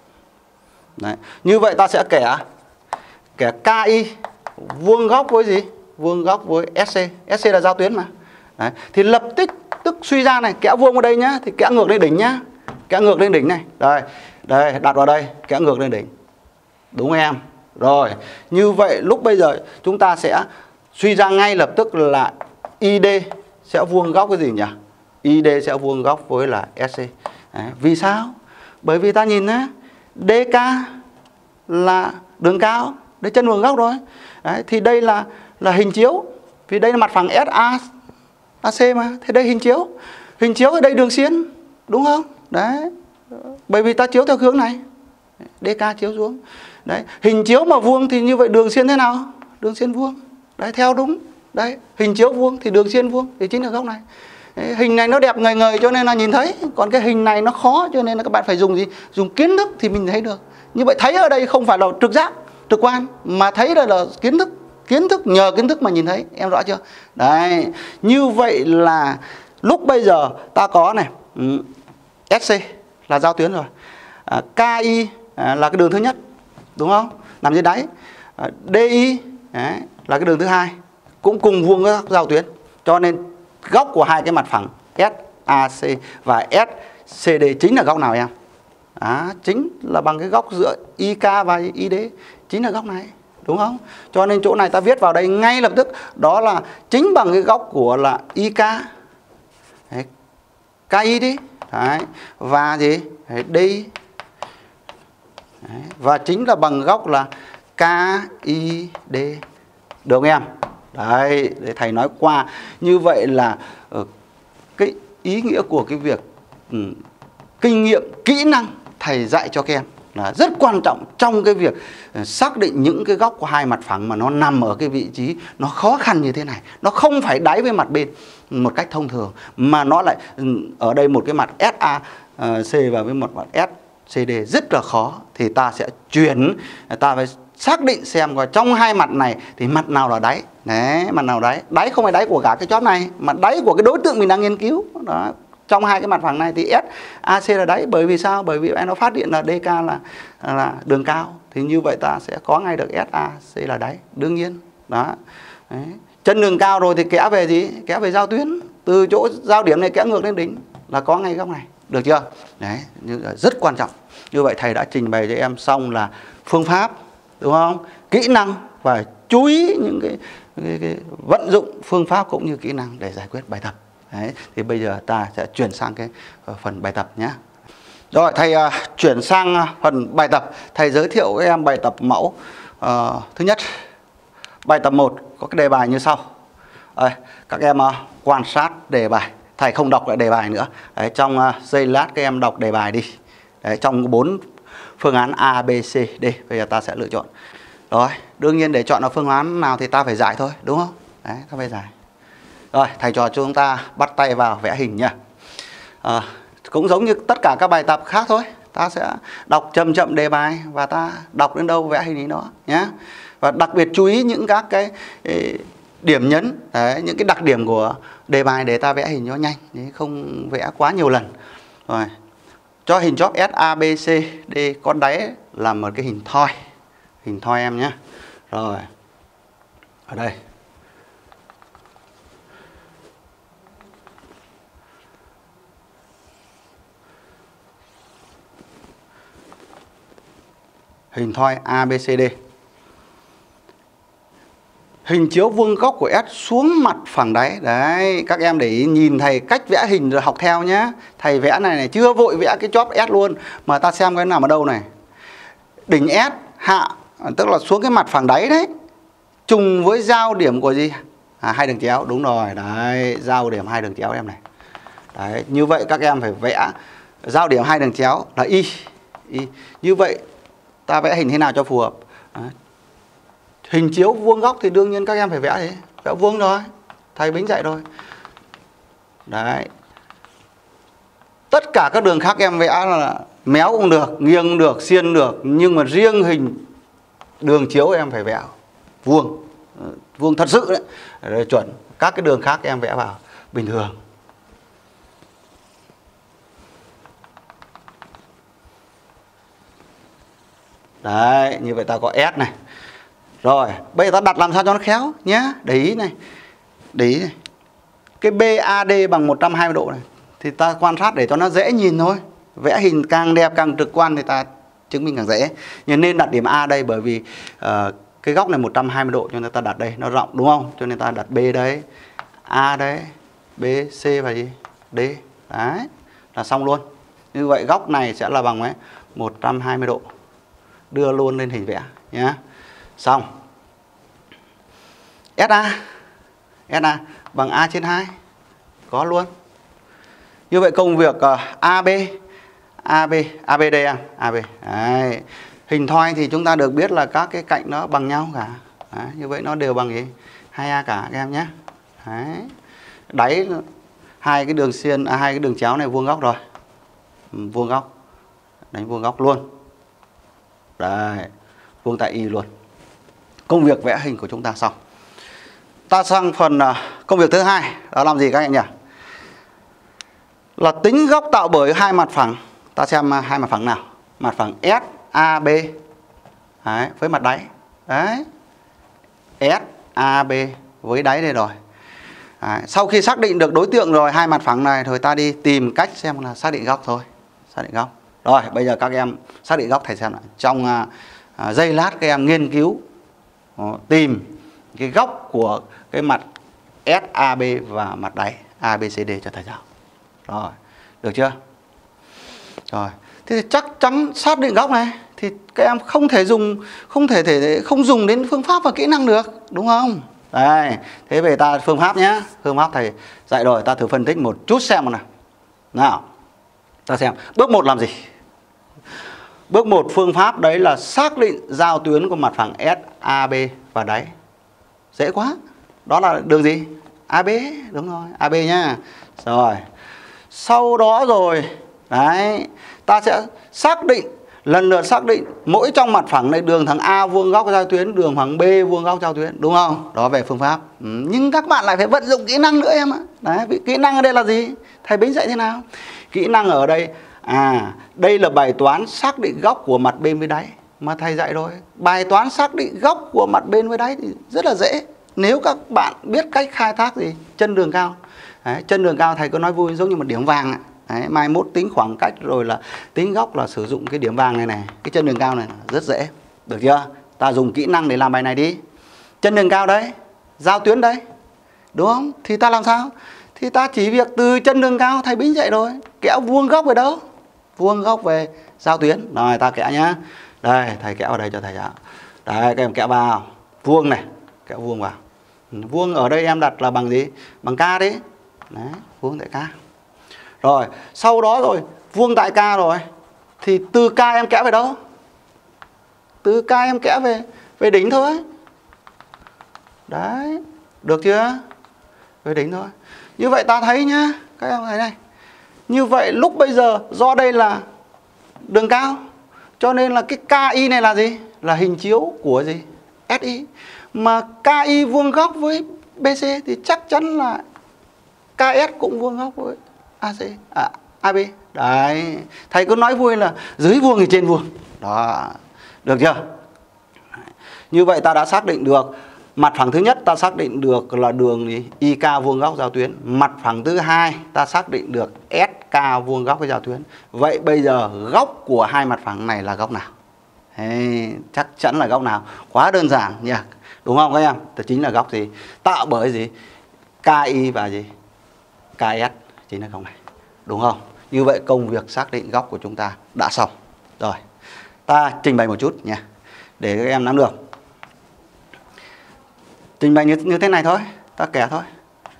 Đấy. Như vậy ta sẽ kẻ kẻ ca i vuông góc với gì? Vuông góc với ét xê. ét xê là giao tuyến mà. Đấy. Thì lập tức tức suy ra này, kéo vuông vào đây nhá, thì kéo ngược lên đỉnh nhá. Kéo ngược lên đỉnh này. Đây, đây đặt vào đây, kéo ngược lên đỉnh. Đúng em. Rồi, như vậy lúc bây giờ chúng ta sẽ suy ra ngay lập tức là i đê sẽ vuông góc với gì nhỉ? i đê sẽ vuông góc với là ét xê. Đấy. Vì sao? Bởi vì ta nhìn nhá, đê ca là đường cao, đấy chân vuông góc rồi. Đấy, thì đây là là hình chiếu, vì đây là mặt phẳng ét a xê mà, thì đây hình chiếu. Hình chiếu ở đây đường xiên, đúng không? Đấy. Bởi vì ta chiếu theo hướng này. đê ca chiếu xuống. Đấy, hình chiếu mà vuông thì như vậy đường xiên thế nào? Đường xiên vuông. Đấy, theo đúng. Đấy, hình chiếu vuông thì đường xiên vuông thì chính là góc này. Đấy, hình này nó đẹp ngời ngời cho nên là nhìn thấy, còn cái hình này nó khó cho nên là các bạn phải dùng gì? Dùng kiến thức thì mình thấy được. Như vậy thấy ở đây không phải là trực giác, trực quan, mà thấy đây là kiến thức. Kiến thức, nhờ kiến thức mà nhìn thấy, em rõ chưa? Đấy, như vậy là lúc bây giờ ta có này, ét xê là giao tuyến rồi, à, ca i à, là cái đường thứ nhất, đúng không? Nằm dưới đáy. à, đê i đấy, là cái đường thứ hai, cũng cùng vuông với giao tuyến. Cho nên góc của hai cái mặt phẳng ét a xê và ét xê đê chính là góc nào em? À, chính là bằng cái góc giữa i ca và i đê, chính là góc này. Đúng không? Cho nên chỗ này ta viết vào đây ngay lập tức, đó là chính bằng cái góc của là i ca. Đấy, ca i đi. Đấy, và gì? Đấy, đê. Đấy, và chính là bằng góc là ca i đê. Được không em? Đấy, để thầy nói qua. Như vậy là uh, cái ý nghĩa của cái việc um, kinh nghiệm, kỹ năng thầy dạy cho các em là rất quan trọng trong cái việc xác định những cái góc của hai mặt phẳng mà nó nằm ở cái vị trí nó khó khăn như thế này. Nó không phải đáy với mặt bên một cách thông thường, mà nó lại ở đây một cái mặt ét a xê và với một mặt ét xê đê rất là khó. Thì ta sẽ chuyển, ta phải xác định xem coi trong hai mặt này thì mặt nào là đáy. Đấy, mặt nào đáy. Đáy không phải đáy của cả cái chóp này, mà đáy của cái đối tượng mình đang nghiên cứu. Đó. Trong hai cái mặt phẳng này thì ét a xê là đáy. Bởi vì sao? Bởi vì nó phát hiện là đê ca là, là đường cao. Thì như vậy ta sẽ có ngay được ét a xê là đáy. Đương nhiên. Đó. Đấy. Chân đường cao rồi thì kéo về gì? Kéo về giao tuyến. Từ chỗ giao điểm này kéo ngược lên đỉnh là có ngay góc này. Được chưa? Đấy. Rất quan trọng. Như vậy thầy đã trình bày cho em xong là phương pháp, đúng không? Kỹ năng và chú ý những cái, cái, cái vận dụng phương pháp cũng như kỹ năng để giải quyết bài tập. Đấy, thì bây giờ ta sẽ chuyển sang cái phần bài tập nhé. Rồi, thầy uh, chuyển sang uh, phần bài tập. Thầy giới thiệu với em bài tập mẫu uh, thứ nhất. Bài tập một có cái đề bài như sau. Đây, các em uh, quan sát đề bài, thầy không đọc lại đề bài nữa. Đấy, trong uh, giây lát các em đọc đề bài đi. Đấy, trong bốn phương án A, B, C, D, bây giờ ta sẽ lựa chọn. Rồi, đương nhiên để chọn ở phương án nào thì ta phải giải thôi, đúng không? Đấy, ta phải giải. Rồi, thầy trò chúng ta bắt tay vào vẽ hình nha. À, cũng giống như tất cả các bài tập khác thôi. Ta sẽ đọc chậm chậm đề bài và ta đọc đến đâu vẽ hình ý đó nhé. Và đặc biệt chú ý những các cái điểm nhấn, đấy, những cái đặc điểm của đề bài để ta vẽ hình cho nhanh, đấy, không vẽ quá nhiều lần. Rồi, cho hình chóp S, A, B, C, D có đáy là một cái hình thoi. Hình thoi em nhé. Rồi, ở đây hình thoi A, B, C, D. Hình chiếu vuông góc của S xuống mặt phẳng đáy. Đấy, các em để ý nhìn thầy cách vẽ hình rồi học theo nhé. Thầy vẽ này này chưa vội vẽ cái chóp S luôn, mà ta xem cái nằm ở đâu này. Đỉnh S hạ, tức là xuống cái mặt phẳng đáy đấy, trùng với giao điểm của gì? À, hai đường chéo, đúng rồi. Đấy, giao điểm hai đường chéo em này. Đấy, như vậy các em phải vẽ giao điểm hai đường chéo là Y. Y. Như vậy ta vẽ hình thế nào cho phù hợp? Đấy. Hình chiếu vuông góc thì đương nhiên các em phải vẽ thế, vẽ vuông rồi, thầy Bính dạy rồi. Đấy, tất cả các đường khác em vẽ là méo cũng được, nghiêng cũng được, xiên cũng được, nhưng mà riêng hình đường chiếu em phải vẽ vuông, vuông thật sự đấy, để chuẩn. Các cái đường khác em vẽ vào bình thường. Đấy, như vậy ta có S này. Rồi, bây giờ ta đặt làm sao cho nó khéo nhé. Để ý này. Để ý này. Cái bê a đê bằng một trăm hai mươi độ này thì ta quan sát để cho nó dễ nhìn thôi. Vẽ hình càng đẹp càng trực quan thì ta chứng minh càng dễ. Nhưng nên đặt điểm A đây, bởi vì uh, cái góc này một trăm hai mươi độ cho nên ta đặt đây, nó rộng đúng không? Cho nên ta đặt B đấy, A đấy, B, C và gì? D. Đấy, là xong luôn. Như vậy góc này sẽ là bằng mấy? một trăm hai mươi độ. Đưa luôn lên hình vẽ nhé. Xong. ét a. ét a bằng A trên hai. Có luôn. Như vậy công việc uh, a bê. a bê. a bê đây em. a bê. Đấy. Hình thoi thì chúng ta được biết là các cái cạnh nó bằng nhau cả. Đấy. Như vậy nó đều bằng gì? hai a cả các em nhé. Đấy. Đáy hai cái đường xiên, à, hai cái đường chéo này vuông góc rồi. Vuông góc. Đánh vuông góc luôn. Đấy. Vuông tại Y luôn. Công việc vẽ hình của chúng ta xong. Ta sang phần uh, công việc thứ hai. Đó làm gì các anh nhỉ? Là tính góc tạo bởi hai mặt phẳng. Ta xem uh, hai mặt phẳng nào. Mặt phẳng ét a bê. Đấy, với mặt đáy. Đấy. ét a bê với đáy đây rồi. Đấy. Sau khi xác định được đối tượng rồi, hai mặt phẳng này, rồi ta đi tìm cách xem là xác định góc thôi. Xác định góc. Rồi, bây giờ các em xác định góc thầy xem lại. Trong uh, uh, giây lát các em nghiên cứu, uh, tìm cái góc của cái mặt ét a bê và mặt đáy a bê xê đê cho thầy giáo. Rồi, được chưa? Rồi, thế thì chắc chắn xác định góc này thì các em không thể dùng không thể thể không dùng đến phương pháp và kỹ năng được, đúng không? Đây, thế về ta phương pháp nhé. Phương pháp thầy dạy rồi, ta thử phân tích một chút xem nào. Nào, ta xem. Bước một làm gì? Bước một phương pháp đấy là xác định giao tuyến của mặt phẳng ét a bê và đáy. Dễ quá. Đó là đường gì? a bê, đúng rồi, a bê nhá. Rồi. Sau đó rồi, đấy, ta sẽ xác định, lần lượt xác định mỗi trong mặt phẳng này đường thẳng A vuông góc giao tuyến, đường thẳng B vuông góc giao tuyến, đúng không? Đó về phương pháp. Ừ, nhưng các bạn lại phải vận dụng kỹ năng nữa em ạ. Đấy, kỹ năng ở đây là gì? Thầy Bính dạy thế nào? Kỹ năng ở đây, à, đây là bài toán xác định góc của mặt bên với đáy mà thầy dạy rồi. Bài toán xác định góc của mặt bên với đáy thì rất là dễ. Nếu các bạn biết cách khai thác gì? Chân đường cao. Đấy, chân đường cao thầy có nói vui giống như một điểm vàng. Đấy, mai mốt tính khoảng cách rồi là tính góc là sử dụng cái điểm vàng này này. Cái chân đường cao này rất dễ. Được chưa? Ta dùng kỹ năng để làm bài này đi. Chân đường cao đấy, giao tuyến đấy, đúng không? Thì ta làm sao? Thì ta chỉ việc từ chân đường cao thầy Bính dạy rồi, kéo vuông góc về đâu? Vuông góc về giao tuyến. Rồi ta kéo nhá. Đây, thầy kéo vào đây cho thầy giáo. Đấy, các em kéo vào vuông này, kéo vuông vào. Vuông ở đây em đặt là bằng gì? Bằng K đấy. Đấy, vuông tại K. Rồi, sau đó rồi, vuông tại K rồi thì từ K em kẽ về đâu? Từ K em kẽ về về đỉnh thôi. Đấy, được chưa? Về đỉnh thôi. Như vậy ta thấy nhá, các em thấy này. Như vậy lúc bây giờ do đây là đường cao, cho nên là cái ca i này là gì? Là hình chiếu của gì? ét i. Mà ca i vuông góc với bê xê thì chắc chắn là ca ét cũng vuông góc với a xê, à, a bê. Đấy, thầy cứ nói vui là dưới vuông thì trên vuông. Đó, được chưa? Như vậy ta đã xác định được mặt phẳng thứ nhất, ta xác định được là đường gì? i ca vuông góc giao tuyến. Mặt phẳng thứ hai ta xác định được ét ca vuông góc với giao tuyến. Vậy bây giờ góc của hai mặt phẳng này là góc nào? Hey, chắc chắn là góc nào? Quá đơn giản nhỉ, đúng không các em? Đó chính là góc gì? Tạo bởi gì? ca i và gì? ca ét chính là góc này, đúng không? Như vậy công việc xác định góc của chúng ta đã xong. Rồi, ta trình bày một chút nhé, để các em nắm được. Trình bày như, như thế này thôi, ta kẻ thôi.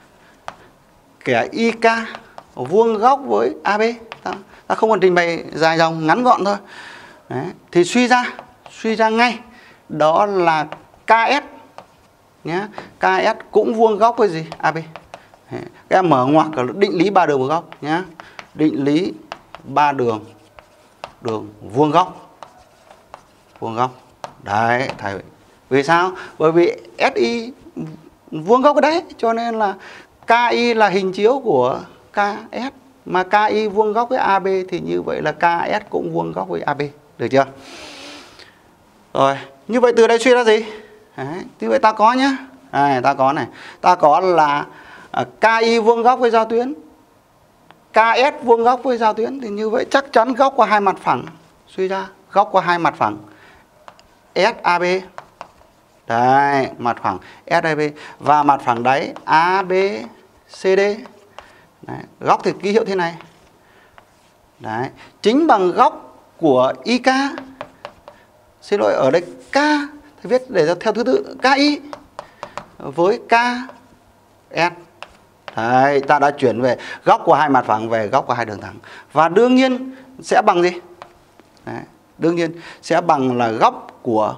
Kẻ i ca vuông góc với a bê. Ta, ta không còn trình bày dài dòng, ngắn gọn thôi. Đấy. Thì suy ra, suy ra ngay, đó là ca ét nhé. ca ét cũng vuông góc với gì? a bê. Đấy. Các em mở ngoặc định lý ba đường vuông góc nhé. Định lý ba đường đường vuông góc. Vuông góc. Đấy, thầy. Vì sao? Bởi vì ét i vuông góc ở đấy, cho nên là ca i là hình chiếu của ca ét, mà ca i vuông góc với a bê thì như vậy là ca ét cũng vuông góc với a bê, được chưa? Rồi, như vậy từ đây suy ra gì? Đấy, như vậy ta có nhá. Đây, ta có này, ta có là uh, ca i vuông góc với giao tuyến, ca ét vuông góc với giao tuyến, thì như vậy chắc chắn góc qua hai mặt phẳng, suy ra góc qua hai mặt phẳng ét a bê. Đấy, mặt phẳng ét a bê và mặt phẳng đáy a bê xê đê. Đấy, góc thì ký hiệu thế này. Đấy, chính bằng góc của i ca. Xin lỗi, ở đây K thầy viết để theo thứ tự ca i với ca ét. Đấy, ta đã chuyển về góc của hai mặt phẳng về góc của hai đường thẳng. Và đương nhiên sẽ bằng gì? Đấy, đương nhiên sẽ bằng là góc của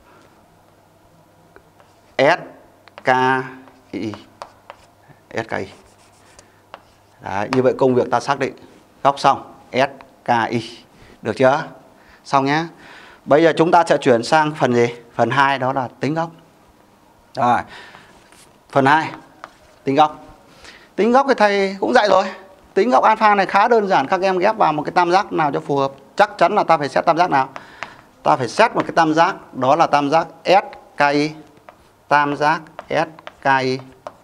ét ca i. ét ca i. Đấy, như vậy công việc ta xác định góc xong, ét ca i. Được chưa? Xong nhá. Bây giờ chúng ta sẽ chuyển sang phần gì? Phần hai, đó là tính góc. Rồi. Phần hai, tính góc. Tính góc thì thầy cũng dạy rồi. Tính góc alpha này khá đơn giản, các em ghép vào một cái tam giác nào cho phù hợp. Chắc chắn là ta phải xét tam giác nào? Ta phải xét một cái tam giác, đó là tam giác ét ca i. Tam giác ét ca i.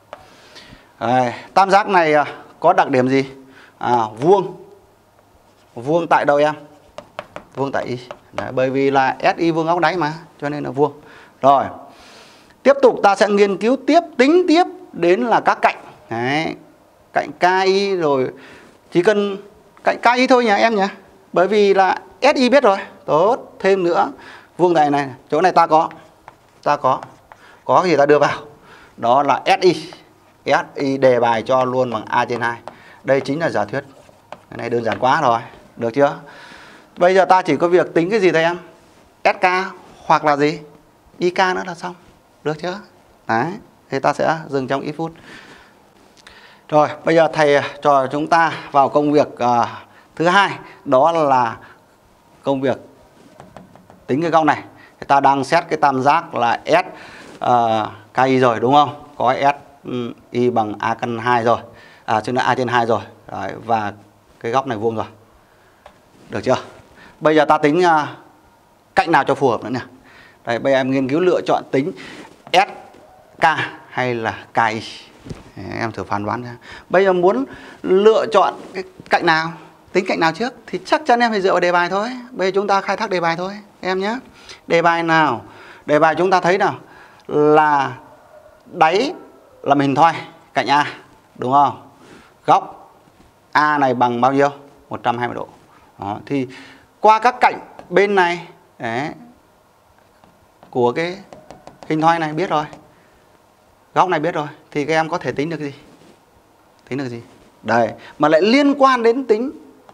Đây, tam giác này có đặc điểm gì? À, vuông. Vuông tại đâu em? Vuông tại y. Đấy, bởi vì là ét i vuông góc đáy mà, cho nên là vuông. Rồi, tiếp tục ta sẽ nghiên cứu tiếp, tính tiếp đến là các cạnh. Đấy, cạnh ca i rồi. Chỉ cần cạnh ca i thôi nhỉ em nhỉ? Bởi vì là ét i biết rồi. Tốt, thêm nữa. Vuông tại này, chỗ này ta có. Ta có. Có gì ta đưa vào. Đó là ét i. ét i đề bài cho luôn bằng A trên hai. Đây chính là giả thuyết. Cái này đơn giản quá rồi. Được chưa? Bây giờ ta chỉ có việc tính cái gì thôi em? ét ca hoặc là gì? i ca nữa là xong. Được chưa? Đấy. Thì ta sẽ dừng trong ít phút. Rồi, bây giờ thầy cho chúng ta vào công việc uh, thứ hai. Đó là công việc tính cái góc này. Thì ta đang xét cái tam giác là S uh, ca i rồi đúng không? Có S um, y bằng A căn hai rồi. À, chứ là A trên hai rồi. Đấy, và cái góc này vuông rồi. Được chưa? Bây giờ ta tính uh, cạnh nào cho phù hợp nữa nè. Đây, bây giờ em nghiên cứu lựa chọn tính ét ca hay là ca i. Em thử phán đoán ra. Bây giờ muốn lựa chọn cái cạnh nào, tính cạnh nào trước thì chắc chắn em phải dựa vào đề bài thôi. Bây giờ chúng ta khai thác đề bài thôi em nhé. Đề bài nào? Đề bài chúng ta thấy nào là đáy là hình thoi cạnh A, đúng không? Góc A này bằng bao nhiêu? một trăm hai mươi độ. Đó, thì qua các cạnh bên này đấy, của cái hình thoi này biết rồi. Góc này biết rồi thì các em có thể tính được gì? Tính được gì? Đây, mà lại liên quan đến tính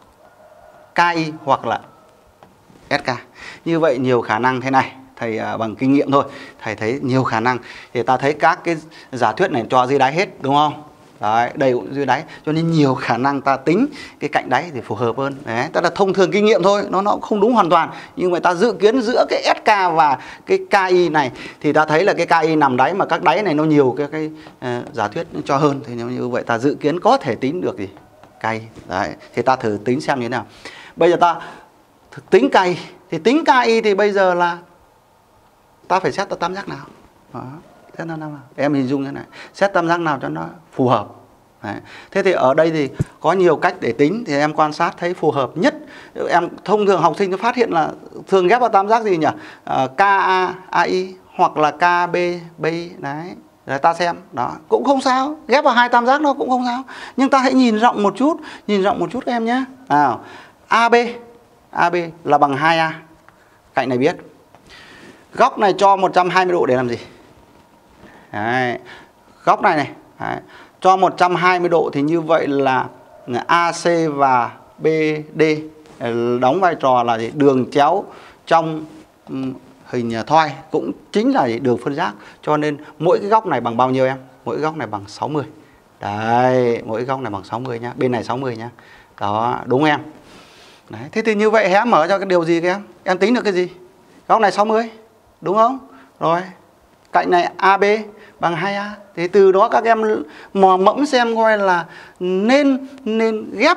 ca i hoặc là ét ca. Như vậy nhiều khả năng thế này, thầy à, bằng kinh nghiệm thôi, thầy thấy nhiều khả năng. Thì ta thấy các cái giả thuyết này cho dưới đáy hết, đúng không? Đấy, đây cũng dưới đáy, cho nên nhiều khả năng ta tính cái cạnh đáy thì phù hợp hơn. Đấy, ta là thông thường kinh nghiệm thôi, nó nó cũng không đúng hoàn toàn, nhưng mà ta dự kiến giữa cái ét ca và cái ca i này thì ta thấy là cái ca i nằm đáy, mà các đáy này nó nhiều cái cái uh, giả thuyết cho hơn, thì nếu như vậy ta dự kiến có thể tính được gì? Ca i. Đấy, thì ta thử tính xem như thế nào. Bây giờ ta tính ca i, thì tính ca i thì bây giờ là ta phải xét tam giác nào? Đó. Xét tam giác nào? Em hình dung thế này, xét tam giác nào cho nó phù hợp. Đấy. Thế thì ở đây thì có nhiều cách để tính, thì em quan sát thấy phù hợp nhất. Em thông thường học sinh nó phát hiện là thường ghép vào tam giác gì nhỉ? À, ca a a i hoặc là ca bê bê i. Đấy. Rồi ta xem, đó cũng không sao, ghép vào hai tam giác nó cũng không sao. Nhưng ta hãy nhìn rộng một chút, nhìn rộng một chút các em nhé. Nào, a bê, a bê là bằng hai a. Cạnh này biết. Góc này cho một trăm hai mươi độ để làm gì? Đấy. Góc này này, đấy, cho một trăm hai mươi độ thì như vậy là a xê và bê đê đóng vai trò là gì? Đường chéo trong hình thoi, cũng chính là gì? Đường phân giác. Cho nên mỗi cái góc này bằng bao nhiêu em? Mỗi góc này bằng sáu mươi. Đấy, mỗi góc này bằng sáu mươi nhá. Bên này sáu mươi nhá. Đó, đúng em. Đấy, thế thì như vậy hé mở cho cái điều gì các em? Em tính được cái gì? Góc này sáu mươi, đúng không? Rồi, cạnh này a bê bằng hai a. Thì từ đó các em mò mẫm xem coi là nên nên ghép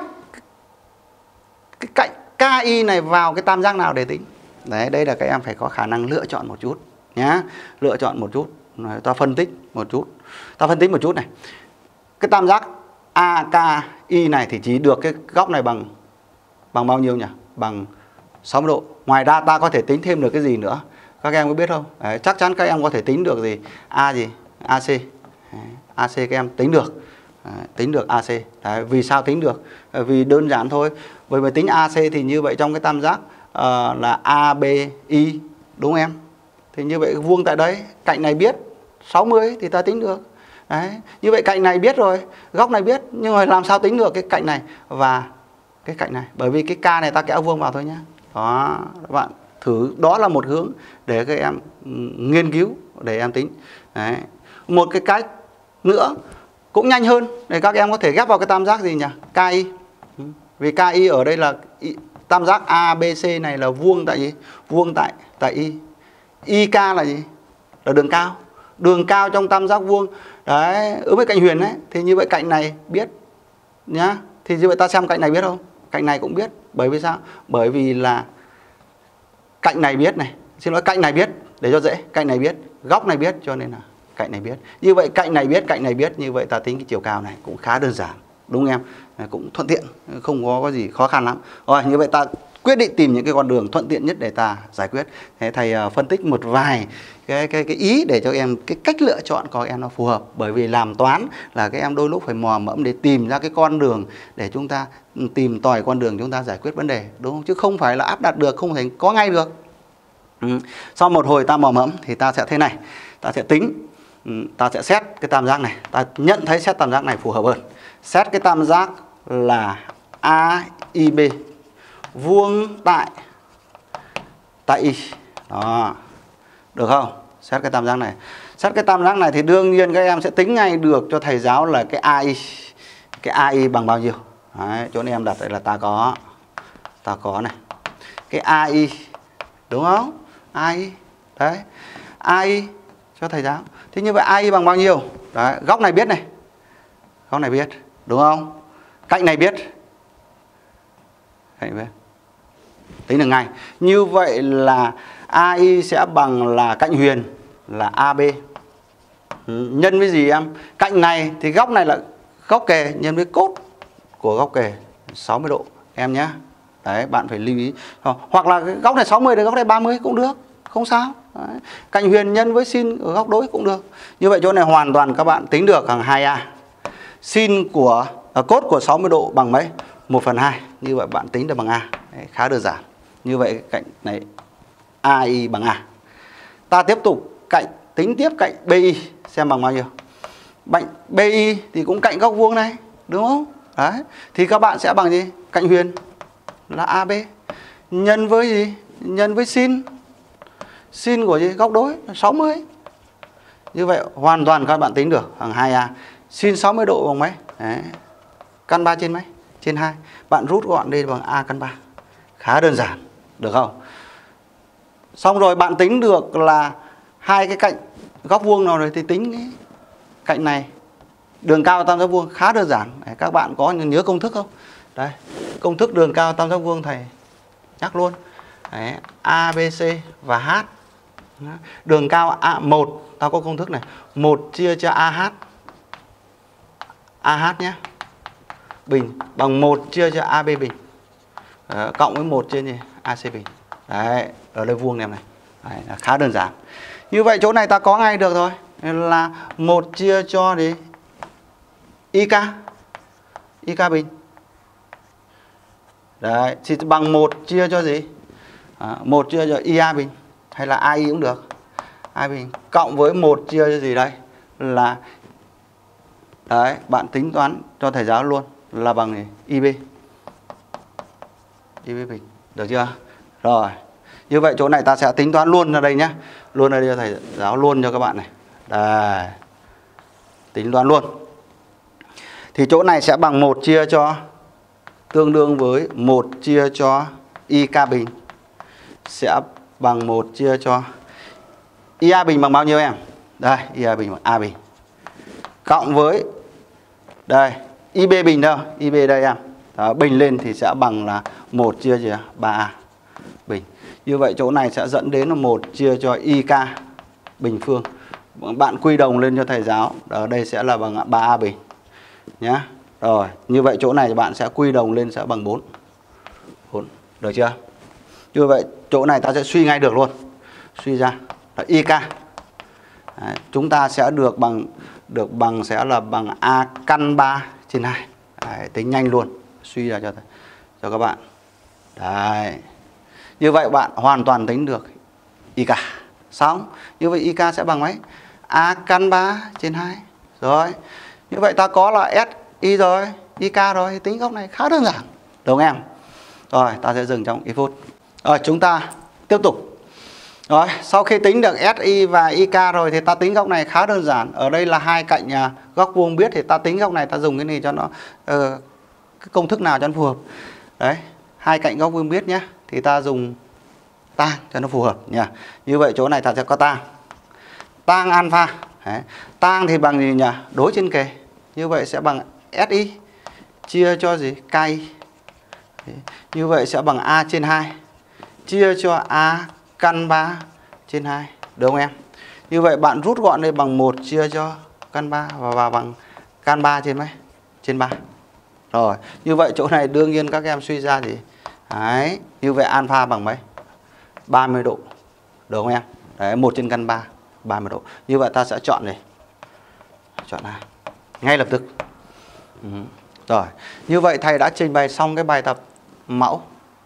cái cạnh ca i này vào cái tam giác nào để tính. Đấy, đây là các em phải có khả năng lựa chọn một chút nhá. Lựa chọn một chút. Rồi, ta phân tích một chút. Ta phân tích một chút này. Cái tam giác a ca i này thì chỉ được cái góc này bằng bằng bao nhiêu nhỉ? Bằng sáu mươi độ. Ngoài ra ta có thể tính thêm được cái gì nữa? Các em có biết không? Đấy, chắc chắn các em có thể tính được gì? A gì? a xê. Đấy, a xê các em tính được. Đấy, tính được a xê. Đấy, vì sao tính được? Vì đơn giản thôi. Bởi vì tính a xê thì như vậy trong cái tam giác uh, là a bê i, đúng em? Thì như vậy vuông tại đấy, cạnh này biết sáu mươi thì ta tính được. Đấy, như vậy cạnh này biết rồi, góc này biết, nhưng mà làm sao tính được cái cạnh này và cái cạnh này? Bởi vì cái ca này ta kéo vuông vào thôi nhá. Đó, các bạn thử, đó là một hướng để các em nghiên cứu, để em tính. Đấy. Một cái cách nữa cũng nhanh hơn để các em có thể ghép vào cái tam giác gì nhỉ? ca i. Vì ca i ở đây là tam giác a bê xê này là vuông tại gì? Vuông tại tại y. i ca là gì? Là đường cao. Đường cao trong tam giác vuông. Đấy, ứng với cạnh huyền đấy, thì như vậy cạnh này biết nhá. Thì như vậy ta xem cạnh này biết không? Cạnh này cũng biết. Bởi vì sao? Bởi vì là cạnh này biết này, xin lỗi, cạnh này biết, để cho dễ, cạnh này biết, góc này biết, cho nên là cạnh này biết. Như vậy cạnh này biết, cạnh này biết, như vậy ta tính cái chiều cao này cũng khá đơn giản, đúng không em? Cũng thuận tiện, không có, có gì khó khăn lắm. Rồi, như vậy ta quyết định tìm những cái con đường thuận tiện nhất để ta giải quyết. Thế thầy uh, phân tích một vài cái, cái, cái ý để cho em cái cách lựa chọn của em nó phù hợp. Bởi vì làm toán là các em đôi lúc phải mò mẫm để tìm ra cái con đường để chúng ta tìm tòi con đường chúng ta giải quyết vấn đề, đúng không? Chứ không phải là áp đặt được, không thể có ngay được. Ừ. Sau một hồi ta mò mẫm thì ta sẽ thế này, ta sẽ tính, ừ, ta sẽ xét cái tam giác này, ta nhận thấy xét tam giác này phù hợp hơn. Xét cái tam giác là a i bê vuông tại tại y. Đó. Được không? Xét cái tam giác này. Xét cái tam giác này thì đương nhiên các em sẽ tính ngay được cho thầy giáo là cái a i. Cái a i bằng bao nhiêu? Đấy, chỗ này em đặt đây là ta có ta có này. Cái a i, đúng không? a i. Đấy. a i cho thầy giáo. Thế như vậy a i bằng bao nhiêu? Đấy, góc này biết này. Góc này biết, đúng không? Cạnh này biết. Cạnh biết. Tính được ngay. Như vậy là a i sẽ bằng là cạnh huyền là a bê. Nhân với gì em? Cạnh này thì góc này là góc kề nhân với cốt của góc kề sáu mươi độ em nhé. Đấy, bạn phải lưu ý. Hoặc là góc này sáu mươi thì góc này ba mươi cũng được, không sao. Đấy. Cạnh huyền nhân với sin ở góc đối cũng được. Như vậy chỗ này hoàn toàn các bạn tính được bằng hai a. Sin của à, cốt của sáu mươi độ bằng mấy? một phần hai. Như vậy bạn tính được bằng a. Đấy, khá đơn giản. Như vậy cạnh này a i bằng a. Ta tiếp tục cạnh tính tiếp cạnh bê i xem bằng bao nhiêu. Cạnh bê i thì cũng cạnh góc vuông này, đúng không? Đấy. Thì các bạn sẽ bằng gì? Cạnh huyền là a bê nhân với gì? Nhân với sin. Sin của gì? Góc đối là sáu mươi. Như vậy hoàn toàn các bạn tính được bằng hai a. Sin sáu mươi độ bằng mấy? Đấy. Căn ba trên mấy? Trên hai. Bạn rút gọn đi bằng a căn ba. Khá đơn giản, được không? Xong rồi bạn tính được là hai cái cạnh góc vuông nào rồi thì tính cái cạnh này. Đường cao tam giác vuông khá đơn giản. Đấy, các bạn có nhớ công thức không? Đây, công thức đường cao tam giác vuông thầy nhắc luôn. Đấy, a bê xê và H. Đường cao A một, tao có công thức này, một chia cho a hát. a hát nhé. Bình bằng một chia cho a bê bình. Đấy, cộng với một chia gì? a xê bình. Đấy, ở đây vuông em này. Đấy, là khá đơn giản. Như vậy chỗ này ta có ngay được rồi. Là một chia cho đi i ca. i ca bình. Đấy, thì bằng một chia cho gì? À, một chia cho i a bình. Hay là a i cũng được. a bình. Cộng với một chia cho gì đây? Là đấy, bạn tính toán cho thầy giáo luôn. Là bằng gì? i bê. i bê bình. Được chưa? Rồi. Như vậy chỗ này ta sẽ tính toán luôn ra đây nhé. Luôn ở đây cho thầy giáo luôn cho các bạn này. Đây. Tính toán luôn. Thì chỗ này sẽ bằng một chia cho, tương đương với một chia cho i ca bình sẽ bằng một chia cho i a bình bằng bao nhiêu em? Đây, i a bình bằng a bình. Cộng với đây, i bê bình đâu? i bê đây em. Đó, bình lên thì sẽ bằng là một chia cho ba a bình. Như vậy chỗ này sẽ dẫn đến là một chia cho i ca bình phương. Bạn quy đồng lên cho thầy giáo. Ở đây sẽ là bằng ba a bình nhá. Rồi, như vậy chỗ này bạn sẽ quy đồng lên sẽ bằng bốn. bốn. Được chưa? Như vậy chỗ này ta sẽ suy ngay được luôn. Suy ra là i ca. Đấy, chúng ta sẽ được bằng được bằng sẽ là bằng a căn ba trên hai. Đấy, tính nhanh luôn, suy ra cho cho các bạn. Đấy. Như vậy bạn hoàn toàn tính được i ca. Xong, như vậy i ca sẽ bằng mấy? A căn ba trên hai. Rồi. Như vậy ta có là ét i rồi, i ca rồi, tính góc này khá đơn giản. Đúng không em? Rồi, ta sẽ dừng trong ít phút. Rồi, chúng ta tiếp tục. Rồi, sau khi tính được ét i và i ca rồi thì ta tính góc này khá đơn giản. Ở đây là hai cạnh góc vuông biết thì ta tính góc này ta dùng cái này cho nó uh, cái công thức nào cho nó phù hợp. Đấy, hai cạnh góc vuông biết nhé. Thì ta dùng tang cho nó phù hợp nhỉ. Như vậy chỗ này ta sẽ có tang. Tang alpha. Đấy. Tang thì bằng gì nhỉ? Đối trên kề. Như vậy sẽ bằng ét i chia cho gì? K. Như vậy sẽ bằng a trên hai chia cho a căn ba trên hai. Được không em? Như vậy bạn rút gọn đây bằng một chia cho căn ba và, và bằng căn ba trên mấy? Trên ba. Rồi, như vậy chỗ này đương nhiên các em suy ra gì? Đấy, như vậy alpha bằng mấy? ba mươi độ. Được không em? Đấy, một trên căn ba, ba mươi độ. Như vậy ta sẽ chọn này. Chọn A. Ngay lập tức. Ừ. Rồi, như vậy thầy đã trình bày xong cái bài tập mẫu.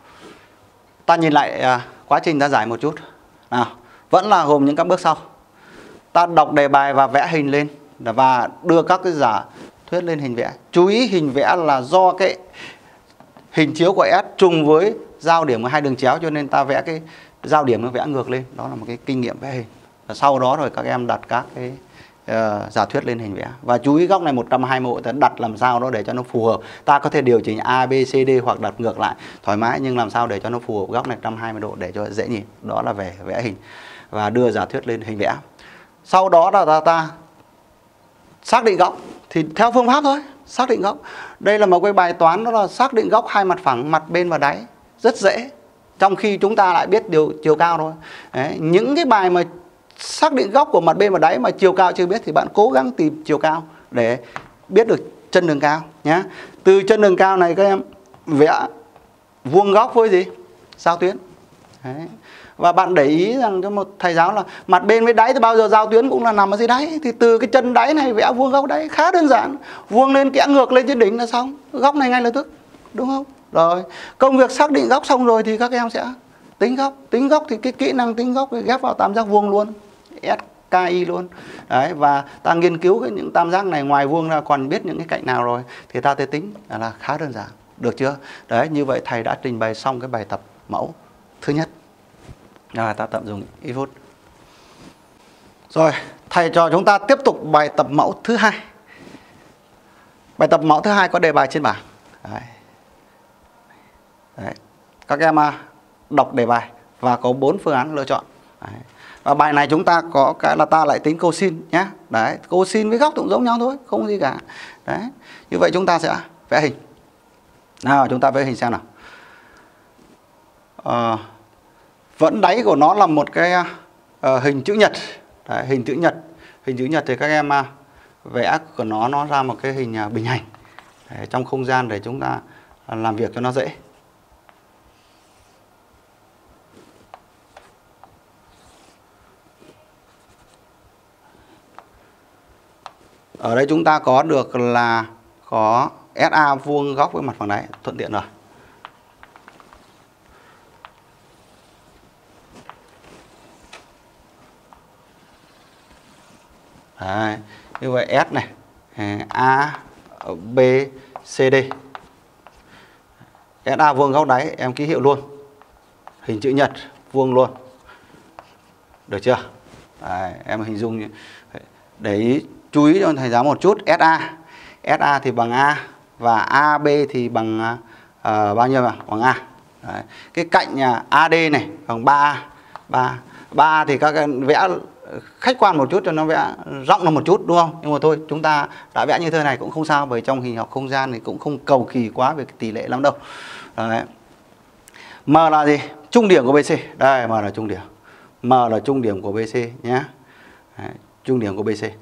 Ta nhìn lại à, quá trình ta giải một chút. Nào, vẫn là gồm những các bước sau. Ta đọc đề bài và vẽ hình lên và đưa các cái giả thuyết lên hình vẽ. Chú ý hình vẽ là do cái hình chiếu của S trùng với giao điểm của hai đường chéo, cho nên ta vẽ cái giao điểm nó vẽ ngược lên. Đó là một cái kinh nghiệm vẽ hình. Và sau đó rồi các em đặt các cái uh, giả thuyết lên hình vẽ. Và chú ý góc này một trăm hai mươi độ ta đặt làm sao đó để cho nó phù hợp. Ta có thể điều chỉnh A, B, C, D hoặc đặt ngược lại thoải mái, nhưng làm sao để cho nó phù hợp góc này một trăm hai mươi độ để cho dễ nhìn. Đó là về vẽ hình và đưa giả thuyết lên hình vẽ. Sau đó là ta, ta xác định góc thì theo phương pháp thôi. Xác định góc. Đây là một cái bài toán, đó là xác định góc hai mặt phẳng, mặt bên và đáy. Rất dễ. Trong khi chúng ta lại biết điều chiều cao thôi. Đấy, những cái bài mà xác định góc của mặt bên và đáy mà chiều cao chưa biết thì bạn cố gắng tìm chiều cao để biết được chân đường cao nhé. Từ chân đường cao này các em vẽ vuông góc với gì? Giao tuyến. Đấy. Và bạn để ý rằng cho một thầy giáo là mặt bên với đáy thì bao giờ giao tuyến cũng là nằm ở dưới đáy. Thì từ cái chân đáy này vẽ vuông góc đáy khá đơn giản. Vuông lên kẽ ngược lên trên đỉnh là xong. Góc này ngay lập tức. Đúng không? Rồi. Công việc xác định góc xong rồi thì các em sẽ tính góc. Tính góc thì cái kỹ năng tính góc ghép vào tam giác vuông luôn. S ca i luôn. Đấy, và ta nghiên cứu cái những tam giác này ngoài vuông ra còn biết những cái cạnh nào rồi thì ta sẽ tính là khá đơn giản. Được chưa? Đấy, như vậy thầy đã trình bày xong cái bài tập mẫu thứ nhất. Rồi, ta tạm dùng ít phút. Rồi, thầy cho chúng ta tiếp tục bài tập mẫu thứ hai. Bài tập mẫu thứ hai có đề bài trên bảng. Đấy. Đấy. Các em đọc đề bài và có bốn phương án lựa chọn. Đấy. Và bài này chúng ta có cái là ta lại tính cosin nhé. Đấy, cosin với góc cũng giống nhau thôi, không gì cả. Đấy. Như vậy chúng ta sẽ vẽ hình. Nào, chúng ta vẽ hình xem nào. À, vẫn đáy của nó là một cái uh, hình chữ nhật. Đấy, hình chữ nhật. Hình chữ nhật thì các em uh, vẽ của nó nó ra một cái hình uh, bình hành. Đấy, trong không gian để chúng ta uh, làm việc cho nó dễ. Ở đây chúng ta có được là có ét a vuông góc với mặt phẳng đáy, thuận tiện rồi. Đấy, như vậy S này, A, B, C, D. ét a vuông góc đáy em ký hiệu luôn. Hình chữ nhật vuông luôn. Được chưa? Đấy, em hình dung để ý, chú ý cho thầy giáo một chút. ét a ét a thì bằng A và a bê thì bằng uh, bao nhiêu nào? Bằng A. Đấy. Cái cạnh uh, a đê này bằng ba A. ba A thì các em vẽ khách quan một chút cho nó vẽ rộng nó một chút đúng không? Nhưng mà thôi, chúng ta đã vẽ như thế này cũng không sao, bởi trong hình học không gian thì cũng không cầu kỳ quá về cái tỷ lệ lắm đâu. Đấy. M là gì? Trung điểm của bê xê. Đây, M là trung điểm. M là trung điểm của bê xê nhé. Đấy, trung điểm của bê xê.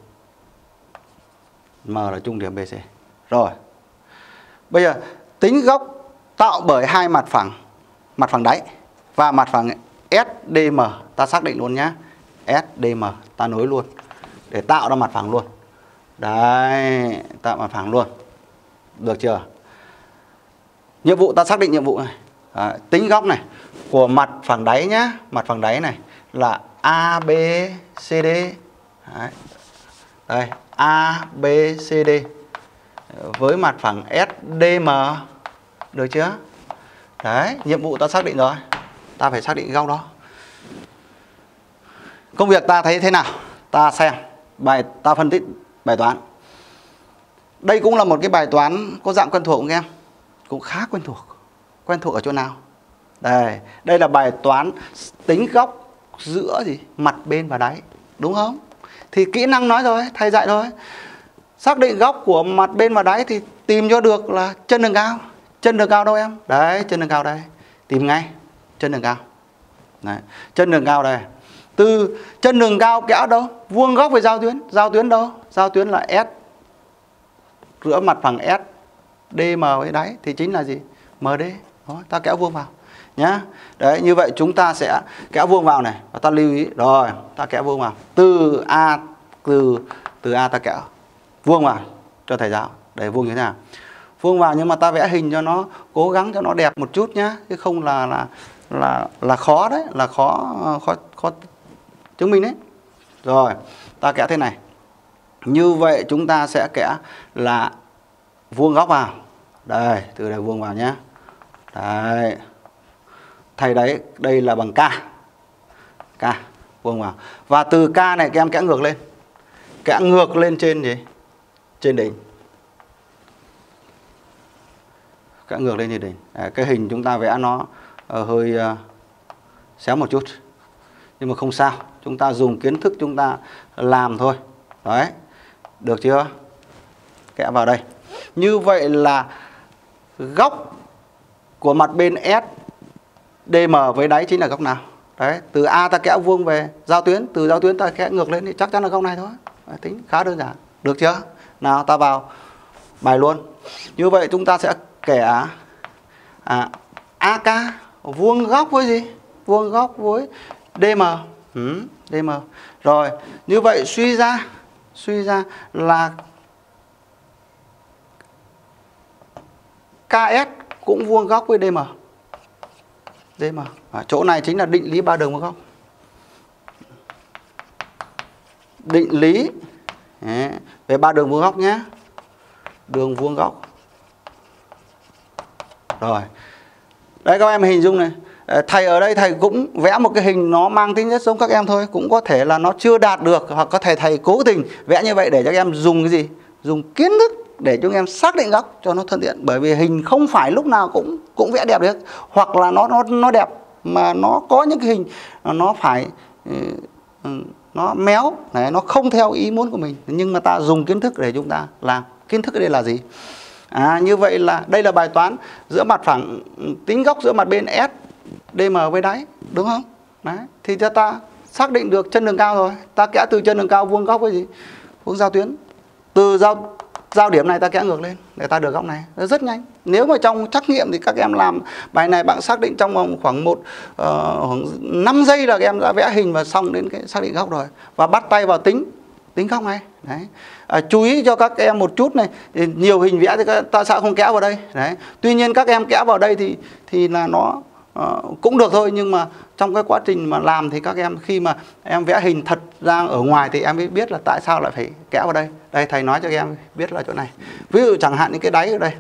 M là trung điểm bê xê. Rồi. Bây giờ tính góc tạo bởi hai mặt phẳng, mặt phẳng đáy và mặt phẳng ét đê em, ta xác định luôn nhé. ét đê em ta nối luôn để tạo ra mặt phẳng luôn. Đấy, tạo mặt phẳng luôn. Được chưa? Nhiệm vụ ta xác định nhiệm vụ này. Đấy, tính góc này của mặt phẳng đáy nhá, mặt phẳng đáy này là a bê xê đê. Đấy. Đây, a bê xê đê với mặt phẳng ét đê em. Được chưa? Đấy, nhiệm vụ ta xác định rồi. Ta phải xác định góc đó. Công việc ta thấy thế nào? Ta xem bài, ta phân tích bài toán. Đây cũng là một cái bài toán có dạng quen thuộc không em? Cũng khá quen thuộc. Quen thuộc ở chỗ nào? Đây, đây là bài toán tính góc giữa gì? Mặt bên và đáy, đúng không? Thì kỹ năng nói rồi, thầy dạy rồi. Xác định góc của mặt bên và đáy thì tìm cho được là chân đường cao. Chân đường cao đâu em? Đấy, chân đường cao đây. Tìm ngay chân đường cao. Đấy, chân đường cao đây. Từ chân đường cao kẽ đâu? Vuông góc với giao tuyến. Giao tuyến đâu? Giao tuyến là S. Giữa mặt phẳng ét đê em với đáy thì chính là gì? em đê. Đó, ta kéo vuông vào nhá. Đấy, như vậy chúng ta sẽ kéo vuông vào này và ta lưu ý rồi, ta kéo vuông vào. Từ A từ từ A ta kéo vuông vào cho thầy giáo. Để vuông như thế nào? Vuông vào nhưng mà ta vẽ hình cho nó, cố gắng cho nó đẹp một chút nhá, chứ không là là là là khó đấy, là khó khó khó chứng minh đấy. Rồi, ta kéo thế này. Như vậy chúng ta sẽ kéo là vuông góc vào. Đây, từ đây vuông vào nhé. Đấy. Thầy đấy, đây là bằng K. K, vuông vào. Và từ K này các em kẽ ngược lên. Kẽ ngược lên trên gì? Trên đỉnh. Kẽ ngược lên trên đỉnh. Đấy, cái hình chúng ta vẽ nó uh, hơi uh, xéo một chút. Nhưng mà không sao. Chúng ta dùng kiến thức chúng ta làm thôi. Đấy. Được chưa? Kẽ vào đây. Như vậy là góc của mặt bên ét đê em với đáy chính là góc nào? Đấy, từ A ta kéo vuông về giao tuyến, từ giao tuyến ta kéo ngược lên thì chắc chắn là góc này thôi. Đấy, tính khá đơn giản. Được chưa? Nào, ta vào bài luôn. Như vậy chúng ta sẽ kẻ à, a ca vuông góc với gì? Vuông góc với đê em. Ừ, đê em. Rồi, như vậy suy ra suy ra là ca ét cũng vuông góc với đê em. đê em. À, chỗ này chính là định lý ba đường vuông góc. định lý đấy, về ba đường vuông góc nhé. Đường vuông góc. Rồi. Đấy các em hình dung này. Thầy ở đây thầy cũng vẽ một cái hình nó mang tính chất giống các em thôi. Cũng có thể là nó chưa đạt được, hoặc có thể thầy cố tình vẽ như vậy để cho các em dùng cái gì? Dùng kiến thức để cho các em xác định góc cho nó thuận tiện. Bởi vì hình không phải lúc nào cũng cũng vẽ đẹp được. Hoặc là nó nó nó đẹp mà nó có những cái hình nó phải nó méo, đấy, nó không theo ý muốn của mình. Nhưng mà ta dùng kiến thức để chúng ta làm. Kiến thức ở đây là gì? À, như vậy là đây là bài toán giữa mặt phẳng, tính góc giữa mặt bên S đê em với đáy, đúng không? Đấy, thì cho ta xác định được chân đường cao rồi. Ta kẽ từ chân đường cao vuông góc với gì? Vuông giao tuyến. Từ giao giao điểm này ta kẽ ngược lên để ta được góc này. Nó rất nhanh. Nếu mà trong trắc nghiệm thì các em làm bài này bạn xác định trong vòng khoảng một uh, khoảng năm giây là các em đã vẽ hình và xong đến cái xác định góc rồi. Và bắt tay vào tính tính góc này. Đấy. À, chú ý cho các em một chút này, nhiều hình vẽ thì ta sẽ không kẽ vào đây. Đấy. Tuy nhiên các em kẽ vào đây thì thì là nó uh, cũng được thôi, nhưng mà trong cái quá trình mà làm thì các em khi mà em vẽ hình thật ra ở ngoài thì em mới biết là tại sao lại phải kẽ vào đây. Đây thầy nói cho các em biết là chỗ này. Ví dụ chẳng hạn những cái đáy ở đây.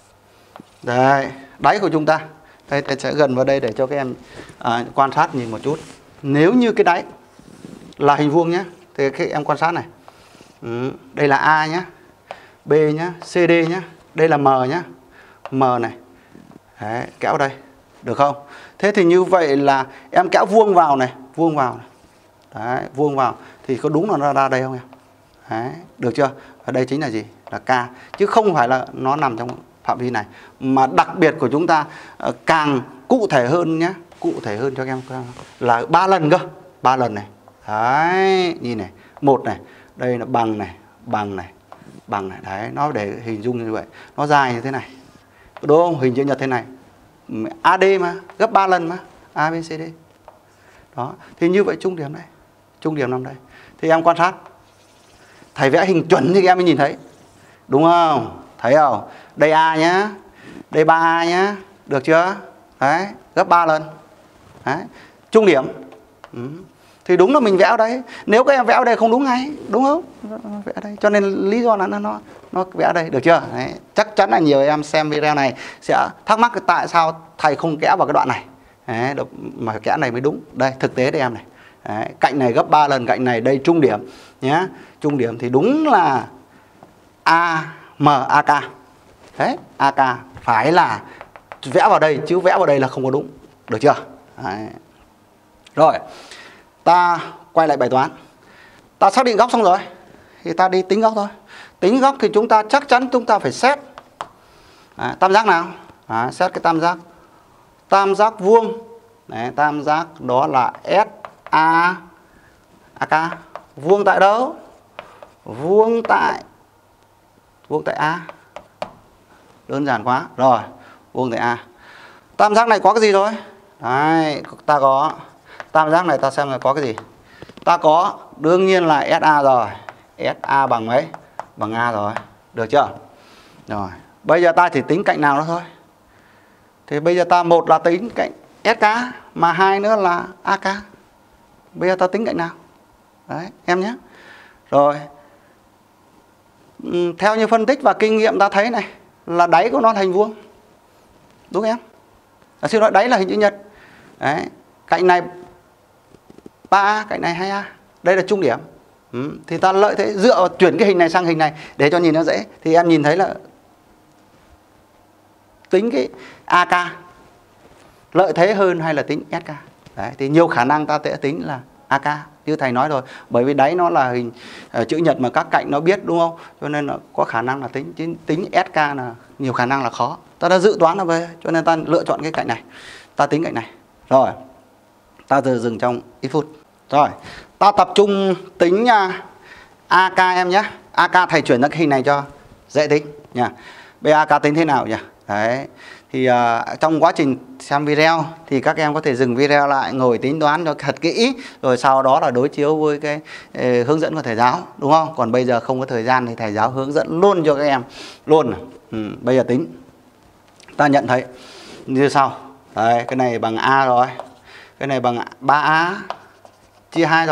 Đây, đáy của chúng ta. Đây thầy sẽ gần vào đây để cho các em uh, quan sát nhìn một chút. Nếu như cái đáy là hình vuông nhé, thì các em quan sát này. Ừ, đây là A nhé, B nhé, xê đê nhé, đây là M nhé, M này. Đấy, kéo đây, được không? Thế thì như vậy là em kéo vuông vào này, vuông vào này. Đấy, vuông vào thì có đúng là nó ra đây không em? Đấy, được chưa? Ở đây chính là gì? Là K, chứ không phải là nó nằm trong phạm vi này. Mà đặc biệt của chúng ta càng cụ thể hơn nhé, cụ thể hơn cho các em là ba lần cơ, ba lần này. Đấy, nhìn này, một này, đây là bằng này, bằng này, bằng này, đấy, nó để hình dung như vậy, nó dài như thế này, đúng không? Hình chữ nhật thế này, a đê mà, gấp ba lần mà, A, B, C, D, đó, thì như vậy trung điểm đây, trung điểm nằm đây, thì em quan sát, thầy vẽ hình chuẩn thì em mới nhìn thấy, đúng không? Thấy không? Đây A nhá, đây ba A nhá, được chưa? Đấy, gấp ba lần, đấy, trung điểm. Ừ. Thì đúng là mình vẽ ở đây. Nếu các em vẽ ở đây không đúng ngay, đúng không? Vẽ ở đây. Cho nên lý do là nó nó, nó vẽ ở đây, được chưa? Đấy. Chắc chắn là nhiều em xem video này sẽ thắc mắc tại sao thầy không kẽ vào cái đoạn này. Đấy, mà kẽ này mới đúng. Đây, thực tế đây em này. Đấy, cạnh này gấp ba lần cạnh này, đây trung điểm nhé. Trung điểm thì đúng là A M A K. Đấy, A K phải là vẽ vào đây chứ vẽ vào đây là không có đúng. Được chưa? Đấy. Rồi. Ta quay lại bài toán. Ta xác định góc xong rồi thì ta đi tính góc thôi. Tính góc thì chúng ta chắc chắn chúng ta phải xét à, tam giác nào. À, xét cái tam giác. Tam giác vuông. Đấy, tam giác đó là S A A K. Vuông tại đâu? Vuông tại Vuông tại A. Đơn giản quá. Rồi, vuông tại A. Tam giác này có cái gì rồi? Đấy, ta có tam giác này, ta xem là có cái gì. Ta có đương nhiên là ét a rồi. ét a bằng mấy? Bằng A rồi. Được chưa? Rồi. Bây giờ ta chỉ tính cạnh nào đó thôi. Thì bây giờ ta một là tính cạnh ét ca, mà hai nữa là a ca. Bây giờ ta tính cạnh nào? Đấy, em nhé. Rồi. Theo như phân tích và kinh nghiệm ta thấy này, là đáy của nó thành vuông. Đúng không em? À, xin lỗi, đáy là hình chữ nhật. Đấy. Cạnh này ba A, cạnh này hai A. Đây là trung điểm. Ừ. Thì ta lợi thế dựa vào chuyển cái hình này sang hình này để cho nhìn nó dễ. Thì em nhìn thấy là tính cái a ca lợi thế hơn hay là tính ét ca. Đấy. Thì nhiều khả năng ta sẽ tính là a ca. Như thầy nói rồi. Bởi vì đáy nó là hình uh, chữ nhật mà các cạnh nó biết, đúng không? Cho nên là có khả năng là tính tính, tính ét ca là nhiều khả năng là khó. Ta đã dự đoán là về. Cho nên ta lựa chọn cái cạnh này. Ta tính cạnh này. Rồi. Ta giờ dừng trong ít phút. Rồi, ta tập trung tính uh, a ca em nhé. a ca thầy chuyển sang cái hình này cho dễ tính nha. Bây a ca tính thế nào nhỉ? Đấy. Thì uh, trong quá trình xem video thì các em có thể dừng video lại, ngồi tính toán cho thật kỹ, rồi sau đó là đối chiếu với cái uh, hướng dẫn của thầy giáo, đúng không? Còn bây giờ không có thời gian thì thầy giáo hướng dẫn luôn cho các em luôn. Ừ, bây giờ tính. Ta nhận thấy như sau. Đấy, cái này bằng A rồi. Cái này bằng ba A chia hai rồi.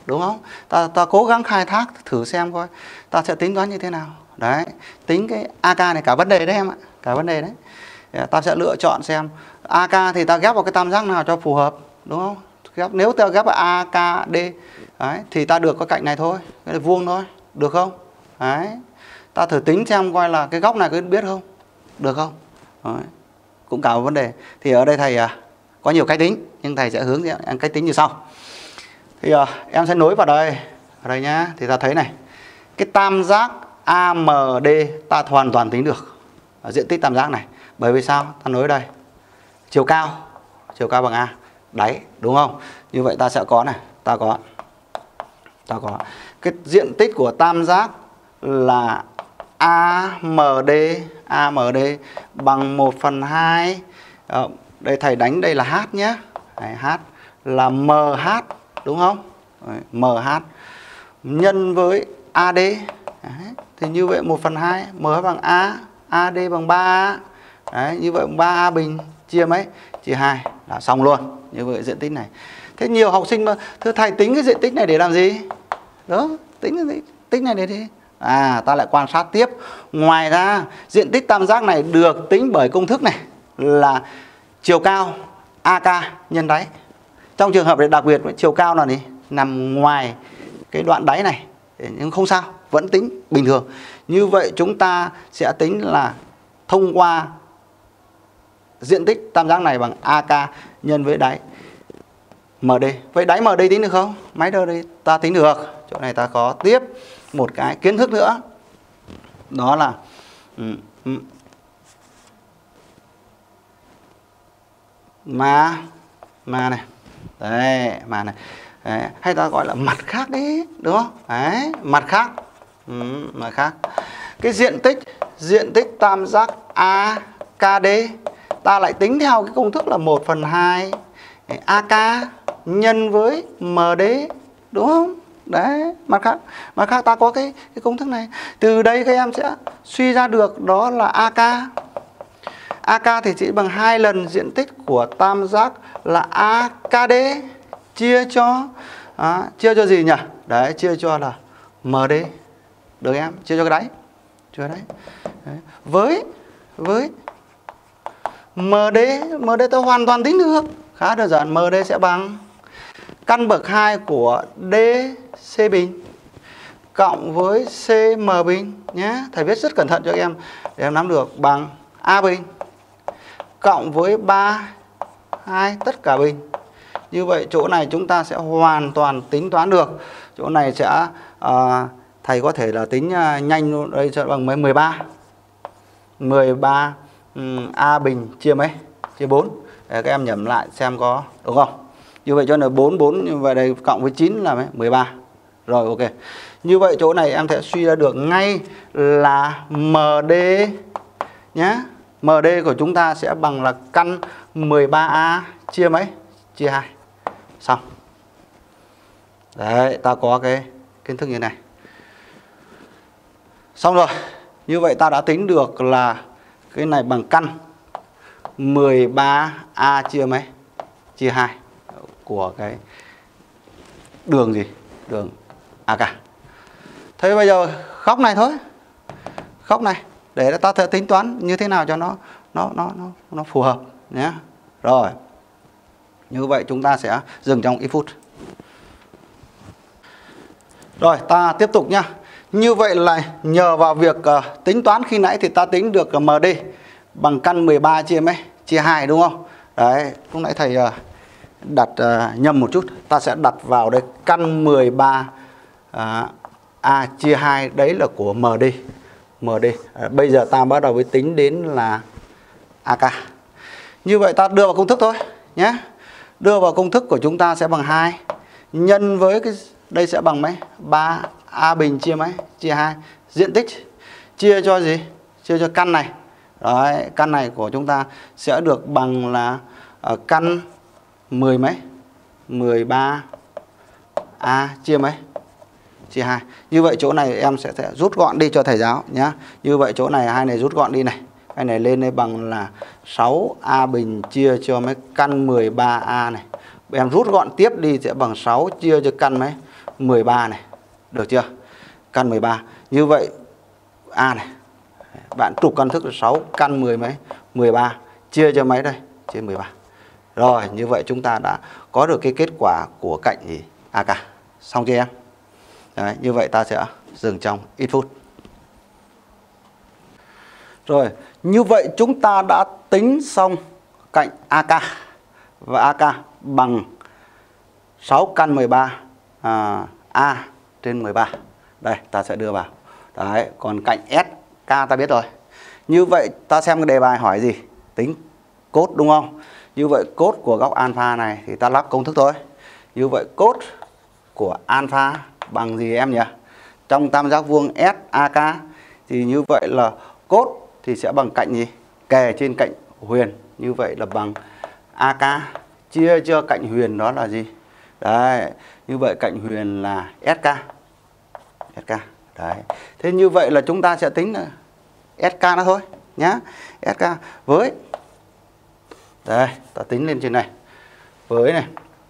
đúng không? Ta ta cố gắng khai thác thử xem coi ta sẽ tính toán như thế nào. Đấy, tính cái a ca này cả vấn đề đấy em ạ, cả vấn đề đấy. Ta sẽ lựa chọn xem a ca thì ta ghép vào cái tam giác nào cho phù hợp, đúng không? Ghép, nếu ta ghép vào a ca đê đấy, thì ta được cái cạnh này thôi, cái này vuông thôi, được không? Đấy, ta thử tính xem coi là cái góc này có biết không, được không? Đấy, cũng cả một vấn đề. Thì ở đây thầy à, có nhiều cách tính, nhưng thầy sẽ hướng dẫn em cách tính như sau. Thì à, em sẽ nối vào đây, ở đây nhá. Thì ta thấy này, cái tam giác a em đê ta hoàn toàn tính được ở diện tích tam giác này. Bởi vì sao? Ta nối đây, chiều cao, chiều cao bằng a, đáy, đúng không? Như vậy ta sẽ có này, ta có ta có cái diện tích của tam giác là a em đê, a em đê bằng một phần hai. Ờ, đây thầy đánh đây là h nhé. Đấy, h là em hát, đúng không? Đấy, em hát nhân với a đê. Đấy, thì như vậy một phần hai, m bằng a, a đê bằng ba a. Đấy, như vậy ba a bình chia mấy? Chia hai là xong luôn. Như vậy diện tích này. Thế nhiều học sinh mà thưa thầy tính cái diện tích này để làm gì? Đó, tính cái diện tích này để gì? À, ta lại quan sát tiếp. Ngoài ra, diện tích tam giác này được tính bởi công thức này là chiều cao a ca nhân đáy. Trong trường hợp này đặc biệt chiều cao là gì? Nằm ngoài cái đoạn đáy này, nhưng không sao, vẫn tính bình thường. Như vậy chúng ta sẽ tính là thông qua diện tích tam giác này bằng a ca nhân với đáy em đê. Vậy đáy em đê tính được không? Máy đây ta tính được. Chỗ này ta có tiếp một cái kiến thức nữa. Đó là mà mà này. Đấy, mà này. Đấy, hay ta gọi là mặt khác đấy, đúng không? Đấy, mặt khác. Ừ, mặt khác. Cái diện tích diện tích tam giác a ca đê ta lại tính theo cái công thức là một phần hai a ca nhân với em đê, đúng không? Đấy, mặt khác. Mặt khác ta có cái cái công thức này. Từ đây các em sẽ suy ra được đó là a ca. a ca thì chỉ bằng hai lần diện tích của tam giác là a ca đê chia cho à, chia cho gì nhỉ? Đấy, chia cho là em đê. Được em, chia cho cái đáy. Chia đấy. Đấy. Với với em đê, em đê ta hoàn toàn tính được. Khá đơn giản, em đê sẽ bằng căn bậc hai của đê xê bình cộng với xê em bình nhé. Thầy viết rất cẩn thận cho các em để em nắm được, bằng a bình cộng với ba hai tất cả bình. Như vậy chỗ này chúng ta sẽ hoàn toàn tính toán được. Chỗ này sẽ à, thầy có thể là tính nhanh, đây sẽ bằng mười ba. mười ba um, a bình chia mấy? Chia bốn. Để các em nhẩm lại xem có đúng không? Như vậy cho nên bốn bốn như vậy đây cộng với chín là mấy? mười ba. Rồi ok. Như vậy chỗ này em sẽ suy ra được ngay là em đê nhé. em đê của chúng ta sẽ bằng là căn mười ba a chia mấy? Chia hai. Xong. Đấy, ta có cái kiến thức như này. Xong rồi. Như vậy ta đã tính được là cái này bằng căn mười ba a chia mấy? Chia hai của cái đường gì? Đường a ca. Thế bây giờ góc này thôi. Góc này để ta thể tính toán như thế nào cho nó nó nó nó nó phù hợp nhé. Rồi. Như vậy chúng ta sẽ dừng trong ít phút. Rồi, ta tiếp tục nhá. Như vậy là nhờ vào việc uh, tính toán khi nãy thì ta tính được em đê bằng căn mười ba chia mấy? Chia hai, đúng không? Đấy, lúc nãy thầy uh, đặt uh, nhầm một chút. Ta sẽ đặt vào đây căn mười ba uh, a chia hai, đấy là của em đê. em đê. Uh, bây giờ ta bắt đầu với tính đến là a ca. Như vậy ta đưa vào công thức thôi nhé. Đưa vào công thức của chúng ta sẽ bằng hai nhân với cái đây sẽ bằng mấy? ba a bình chia mấy? Chia hai. Diện tích chia cho gì? Chia cho căn này. Đấy, căn này của chúng ta sẽ được bằng là uh, căn mười mấy? mười ba a chia mấy? Chia hai. Như vậy chỗ này em sẽ, sẽ rút gọn đi cho thầy giáo nhé. Như vậy chỗ này hai này rút gọn đi này. Cái này lên đây bằng là sáu a bình chia cho mấy căn mười ba a này. Em rút gọn tiếp đi sẽ bằng sáu chia cho căn mấy? mười ba này. Được chưa? Căn mười ba. Như vậy A này, bạn trục căn thức là sáu căn mười mấy? mười ba chia cho mấy đây? Chia mười ba. Rồi, như vậy chúng ta đã có được cái kết quả của cạnh gì? a ca. Xong chưa em? Đấy, như vậy ta sẽ dừng trong ít phút. Rồi, như vậy chúng ta đã tính xong cạnh a ca. Và a ca bằng sáu căn mười ba à, A trên mười ba. Đây, ta sẽ đưa vào. Đấy, còn cạnh ét ca ta biết rồi. Như vậy ta xem cái đề bài hỏi gì? Tính cốt đúng không? Như vậy cốt của góc alpha này thì ta lắp công thức thôi. Như vậy cốt của alpha bằng gì em nhỉ? Trong tam giác vuông ét a ca thì như vậy là cốt thì sẽ bằng cạnh gì? Kề trên cạnh huyền. Như vậy là bằng a ca chia cho cạnh huyền đó là gì? Đấy, như vậy cạnh huyền là ét ca. ét ca. Đấy. Thế như vậy là chúng ta sẽ tính là ét ca đó thôi nhá. ét ca với đây, ta tính lên trên này. Với này.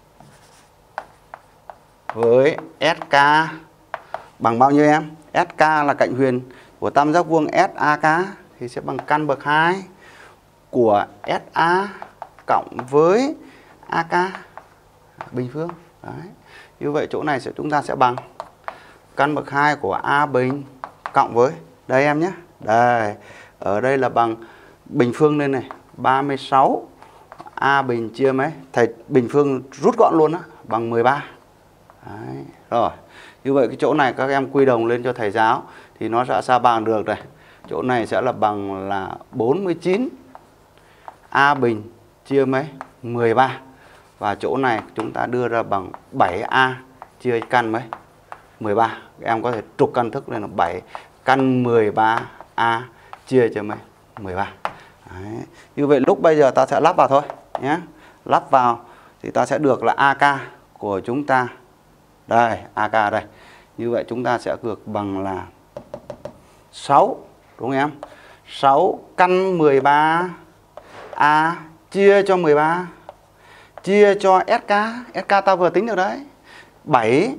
Với ét ca bằng bao nhiêu em? ét ca là cạnh huyền của tam giác vuông ét a ca thì sẽ bằng căn bậc hai của ét a cộng với a ca bình phương. Đấy. Như vậy chỗ này sẽ chúng ta sẽ bằng căn bậc hai của A bình cộng với đây em nhé. Đây, ở đây là bằng bình phương lên này, ba mươi sáu A bình chia mấy? Thầy bình phương rút gọn luôn á, bằng mười ba. Đấy. Rồi, như vậy cái chỗ này các em quy đồng lên cho thầy giáo thì nó sẽ sao bằng được này. Chỗ này sẽ là bằng là bốn mươi chín A bình chia mấy? mười ba. Và chỗ này chúng ta đưa ra bằng bảy A chia căn mấy? mười ba. Các em có thể trục căn thức lên là bảy căn mười ba A chia cho mấy? mười ba. Đấy. Như vậy lúc bây giờ ta sẽ lắp vào thôi nhé. Lắp vào thì ta sẽ được là a ca của chúng ta. Đây, a ca đây. Như vậy chúng ta sẽ được bằng là sáu, đúng không em? sáu căn mười ba A chia cho mười ba chia cho ét ca. ét ca ta vừa tính được đấy. bảy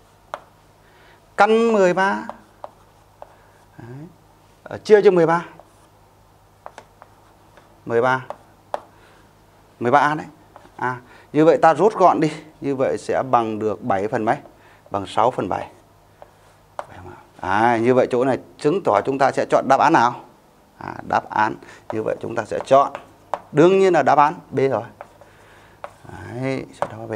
căn mười ba đấy. Chia cho mười ba. mười ba. mười ba A đấy. À, như vậy ta rút gọn đi. Như vậy sẽ bằng được bảy phần mấy? Bằng sáu phần bảy. À, như vậy chỗ này chứng tỏ chúng ta sẽ chọn đáp án nào? À, đáp án như vậy chúng ta sẽ chọn đương nhiên là đáp án B rồi. Đấy, chọn đáp án B.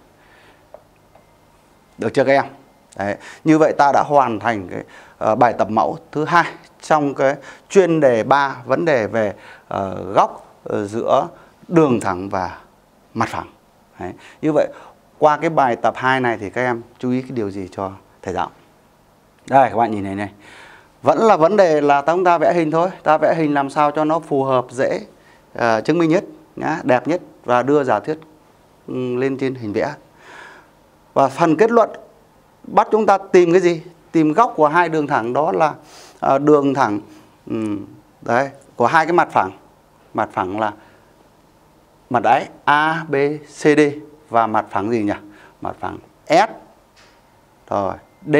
Được chưa các em? Đấy, như vậy ta đã hoàn thành cái uh, bài tập mẫu thứ hai trong cái chuyên đề ba, vấn đề về uh, góc uh, giữa đường thẳng và mặt phẳng. Đấy, như vậy qua cái bài tập hai này thì các em chú ý cái điều gì cho thầy giáo? Đây các bạn nhìn này này. Vẫn là vấn đề là chúng ta vẽ hình thôi. Ta vẽ hình làm sao cho nó phù hợp, dễ uh, chứng minh nhất, nhá, đẹp nhất và đưa giả thuyết um, lên trên hình vẽ. Và phần kết luận bắt chúng ta tìm cái gì? Tìm góc của hai đường thẳng, đó là uh, đường thẳng um, đấy, của hai cái mặt phẳng. Mặt phẳng là mặt đáy A, B, C, D và mặt phẳng gì nhỉ? Mặt phẳng S rồi D,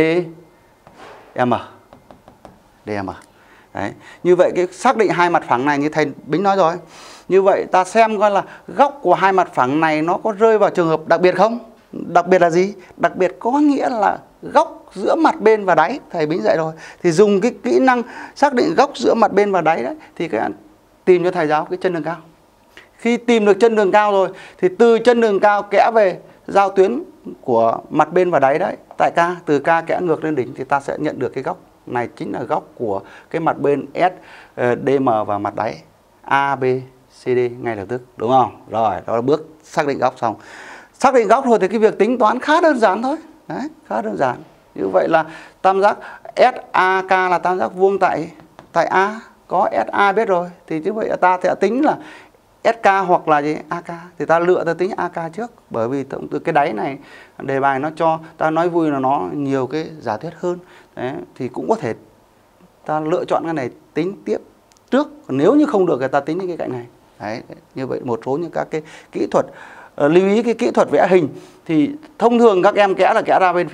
M. D, M. Đấy. Như vậy cái xác định hai mặt phẳng này như thầy Bính nói rồi. Như vậy ta xem coi là góc của hai mặt phẳng này nó có rơi vào trường hợp đặc biệt không? Đặc biệt là gì? Đặc biệt có nghĩa là góc giữa mặt bên và đáy. Thầy Bính dạy rồi. Thì dùng cái kỹ năng xác định góc giữa mặt bên và đáy đấy thì các bạn tìm cho thầy giáo cái chân đường cao. Khi tìm được chân đường cao rồi thì từ chân đường cao kẽ về giao tuyến của mặt bên và đáy đấy, tại K, từ K kẽ ngược lên đỉnh thì ta sẽ nhận được cái góc này chính là góc của cái mặt bên S, D, M và mặt đáy A, B, C, D ngay lập tức, đúng không? Rồi, đó là bước xác định góc xong. Xác định góc rồi thì cái việc tính toán khá đơn giản thôi. Đấy, khá đơn giản. Như vậy là tam giác ét a ca là tam giác vuông tại tại A, có ét a biết rồi thì như vậy ta sẽ tính là ét ca hoặc là gì? a ca thì ta lựa ta tính a ca trước, bởi vì từ cái đáy này đề bài nó cho ta nói vui là nó nhiều cái giả thuyết hơn. Đấy, thì cũng có thể ta lựa chọn cái này tính tiếp trước, còn nếu như không được thì ta tính những cái cạnh này. Đấy, như vậy một số những các cái kỹ thuật uh, lưu ý cái kỹ thuật vẽ hình thì thông thường các em kẽ là kẽ ra bên phía này,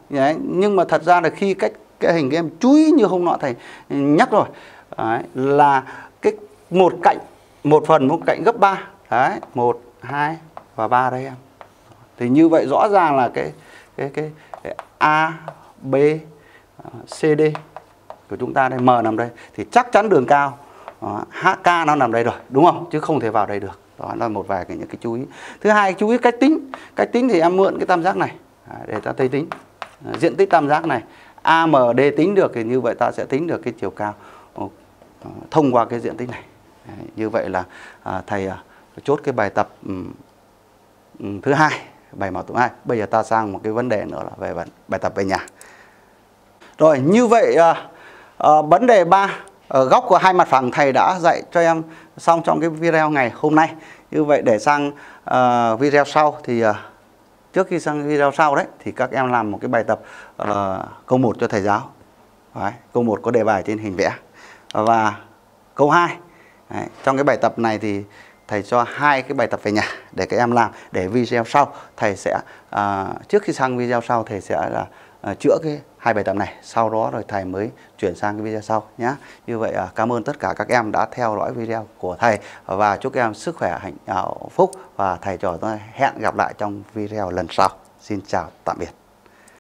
Đấy, nhưng mà thật ra là khi cách cái hình các em chú ý như hôm nọ thầy nhắc rồi. Đấy, là cái một cạnh một phần một cạnh gấp ba. Đấy, một, hai và ba đây em. Thì như vậy rõ ràng là cái cái cái, cái A, B, C, D của chúng ta đây, M nằm đây thì chắc chắn đường cao đó, hát ca nó nằm đây rồi, đúng không? Chứ không thể vào đây được. Đó là một vài cái những cái chú ý. Thứ hai, chú ý cách tính. Cách tính thì em mượn cái tam giác này để ta thấy tính. Diện tích tam giác này a em đê tính được thì như vậy ta sẽ tính được cái chiều cao thông qua cái diện tích này. Đấy, như vậy là à, thầy à, chốt cái bài tập um, thứ hai, bài mẫu thứ hai. Bây giờ ta sang một cái vấn đề nữa là về bài tập về nhà. Rồi, như vậy à, à, vấn đề ba, ở góc của hai mặt phẳng thầy đã dạy cho em xong trong cái video ngày hôm nay. Như vậy để sang à, video sau thì à, trước khi sang video sau đấy thì các em làm một cái bài tập uh, câu một cho thầy giáo. Đấy, câu một có đề bài trên hình vẽ. Và câu hai, đấy, trong cái bài tập này thì thầy cho hai cái bài tập về nhà để các em làm, để video sau thầy sẽ uh, trước khi sang video sau thầy sẽ là uh, chữa cái hai bài tập này, sau đó rồi thầy mới chuyển sang cái video sau nhé. Như vậy uh, cảm ơn tất cả các em đã theo dõi video của thầy và chúc các em sức khỏe, hạnh phúc, và thầy trò tôi hẹn gặp lại trong video lần sau. Xin chào tạm biệt.